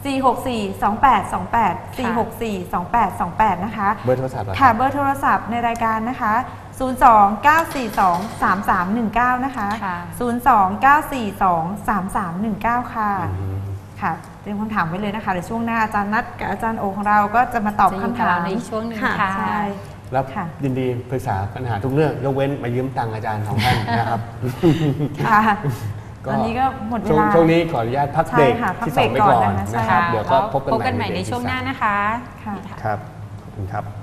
Speaker 6: 4642828 4642828 นะคะ
Speaker 5: เบอร์โทรศัพท์เหรอ
Speaker 6: ค่ะเบอร์โทรศัพท์ในรายการนะคะ 029423319 นะคะ
Speaker 3: ค่ะ
Speaker 6: 029423319 ค่ะ ค่ะเตรียมคำถามไว้เลยนะคะเดี๋ยวช่วงหน้าอาจารย์นัดกับอาจารย์โอของเราก็จะมาตอบ
Speaker 3: จะอยู่
Speaker 6: คำถาม
Speaker 3: กับเราในช่วงหนึ่ง
Speaker 6: ค่ะ
Speaker 3: ค่ะ
Speaker 6: ใช่
Speaker 5: รับ
Speaker 6: ค่ะ
Speaker 5: ยินดีปรึกษาปัญหาทุกเรื่องยกเว้นมายืมตังค์อาจารย์ของท่านนะครับ
Speaker 6: ค่ะ
Speaker 5: ก็
Speaker 6: ตอนนี้ก็หมดเวลา
Speaker 5: ช่วงนี้ขออนุญาตพักเบรก
Speaker 6: ใช่ค่ะพัก
Speaker 5: ที่
Speaker 6: เบรก
Speaker 5: 2ไปก่อน
Speaker 6: ก่อนนะคะ
Speaker 5: นะครับ
Speaker 6: ใช่
Speaker 5: เดี๋ยวก็พบกัน
Speaker 3: พบกันใหม่ใน
Speaker 5: เบรกที่
Speaker 3: ช่วงหน้า
Speaker 5: สาม
Speaker 3: นะคะ
Speaker 6: ค่ะ
Speaker 5: ครับ ขอบคุณครับ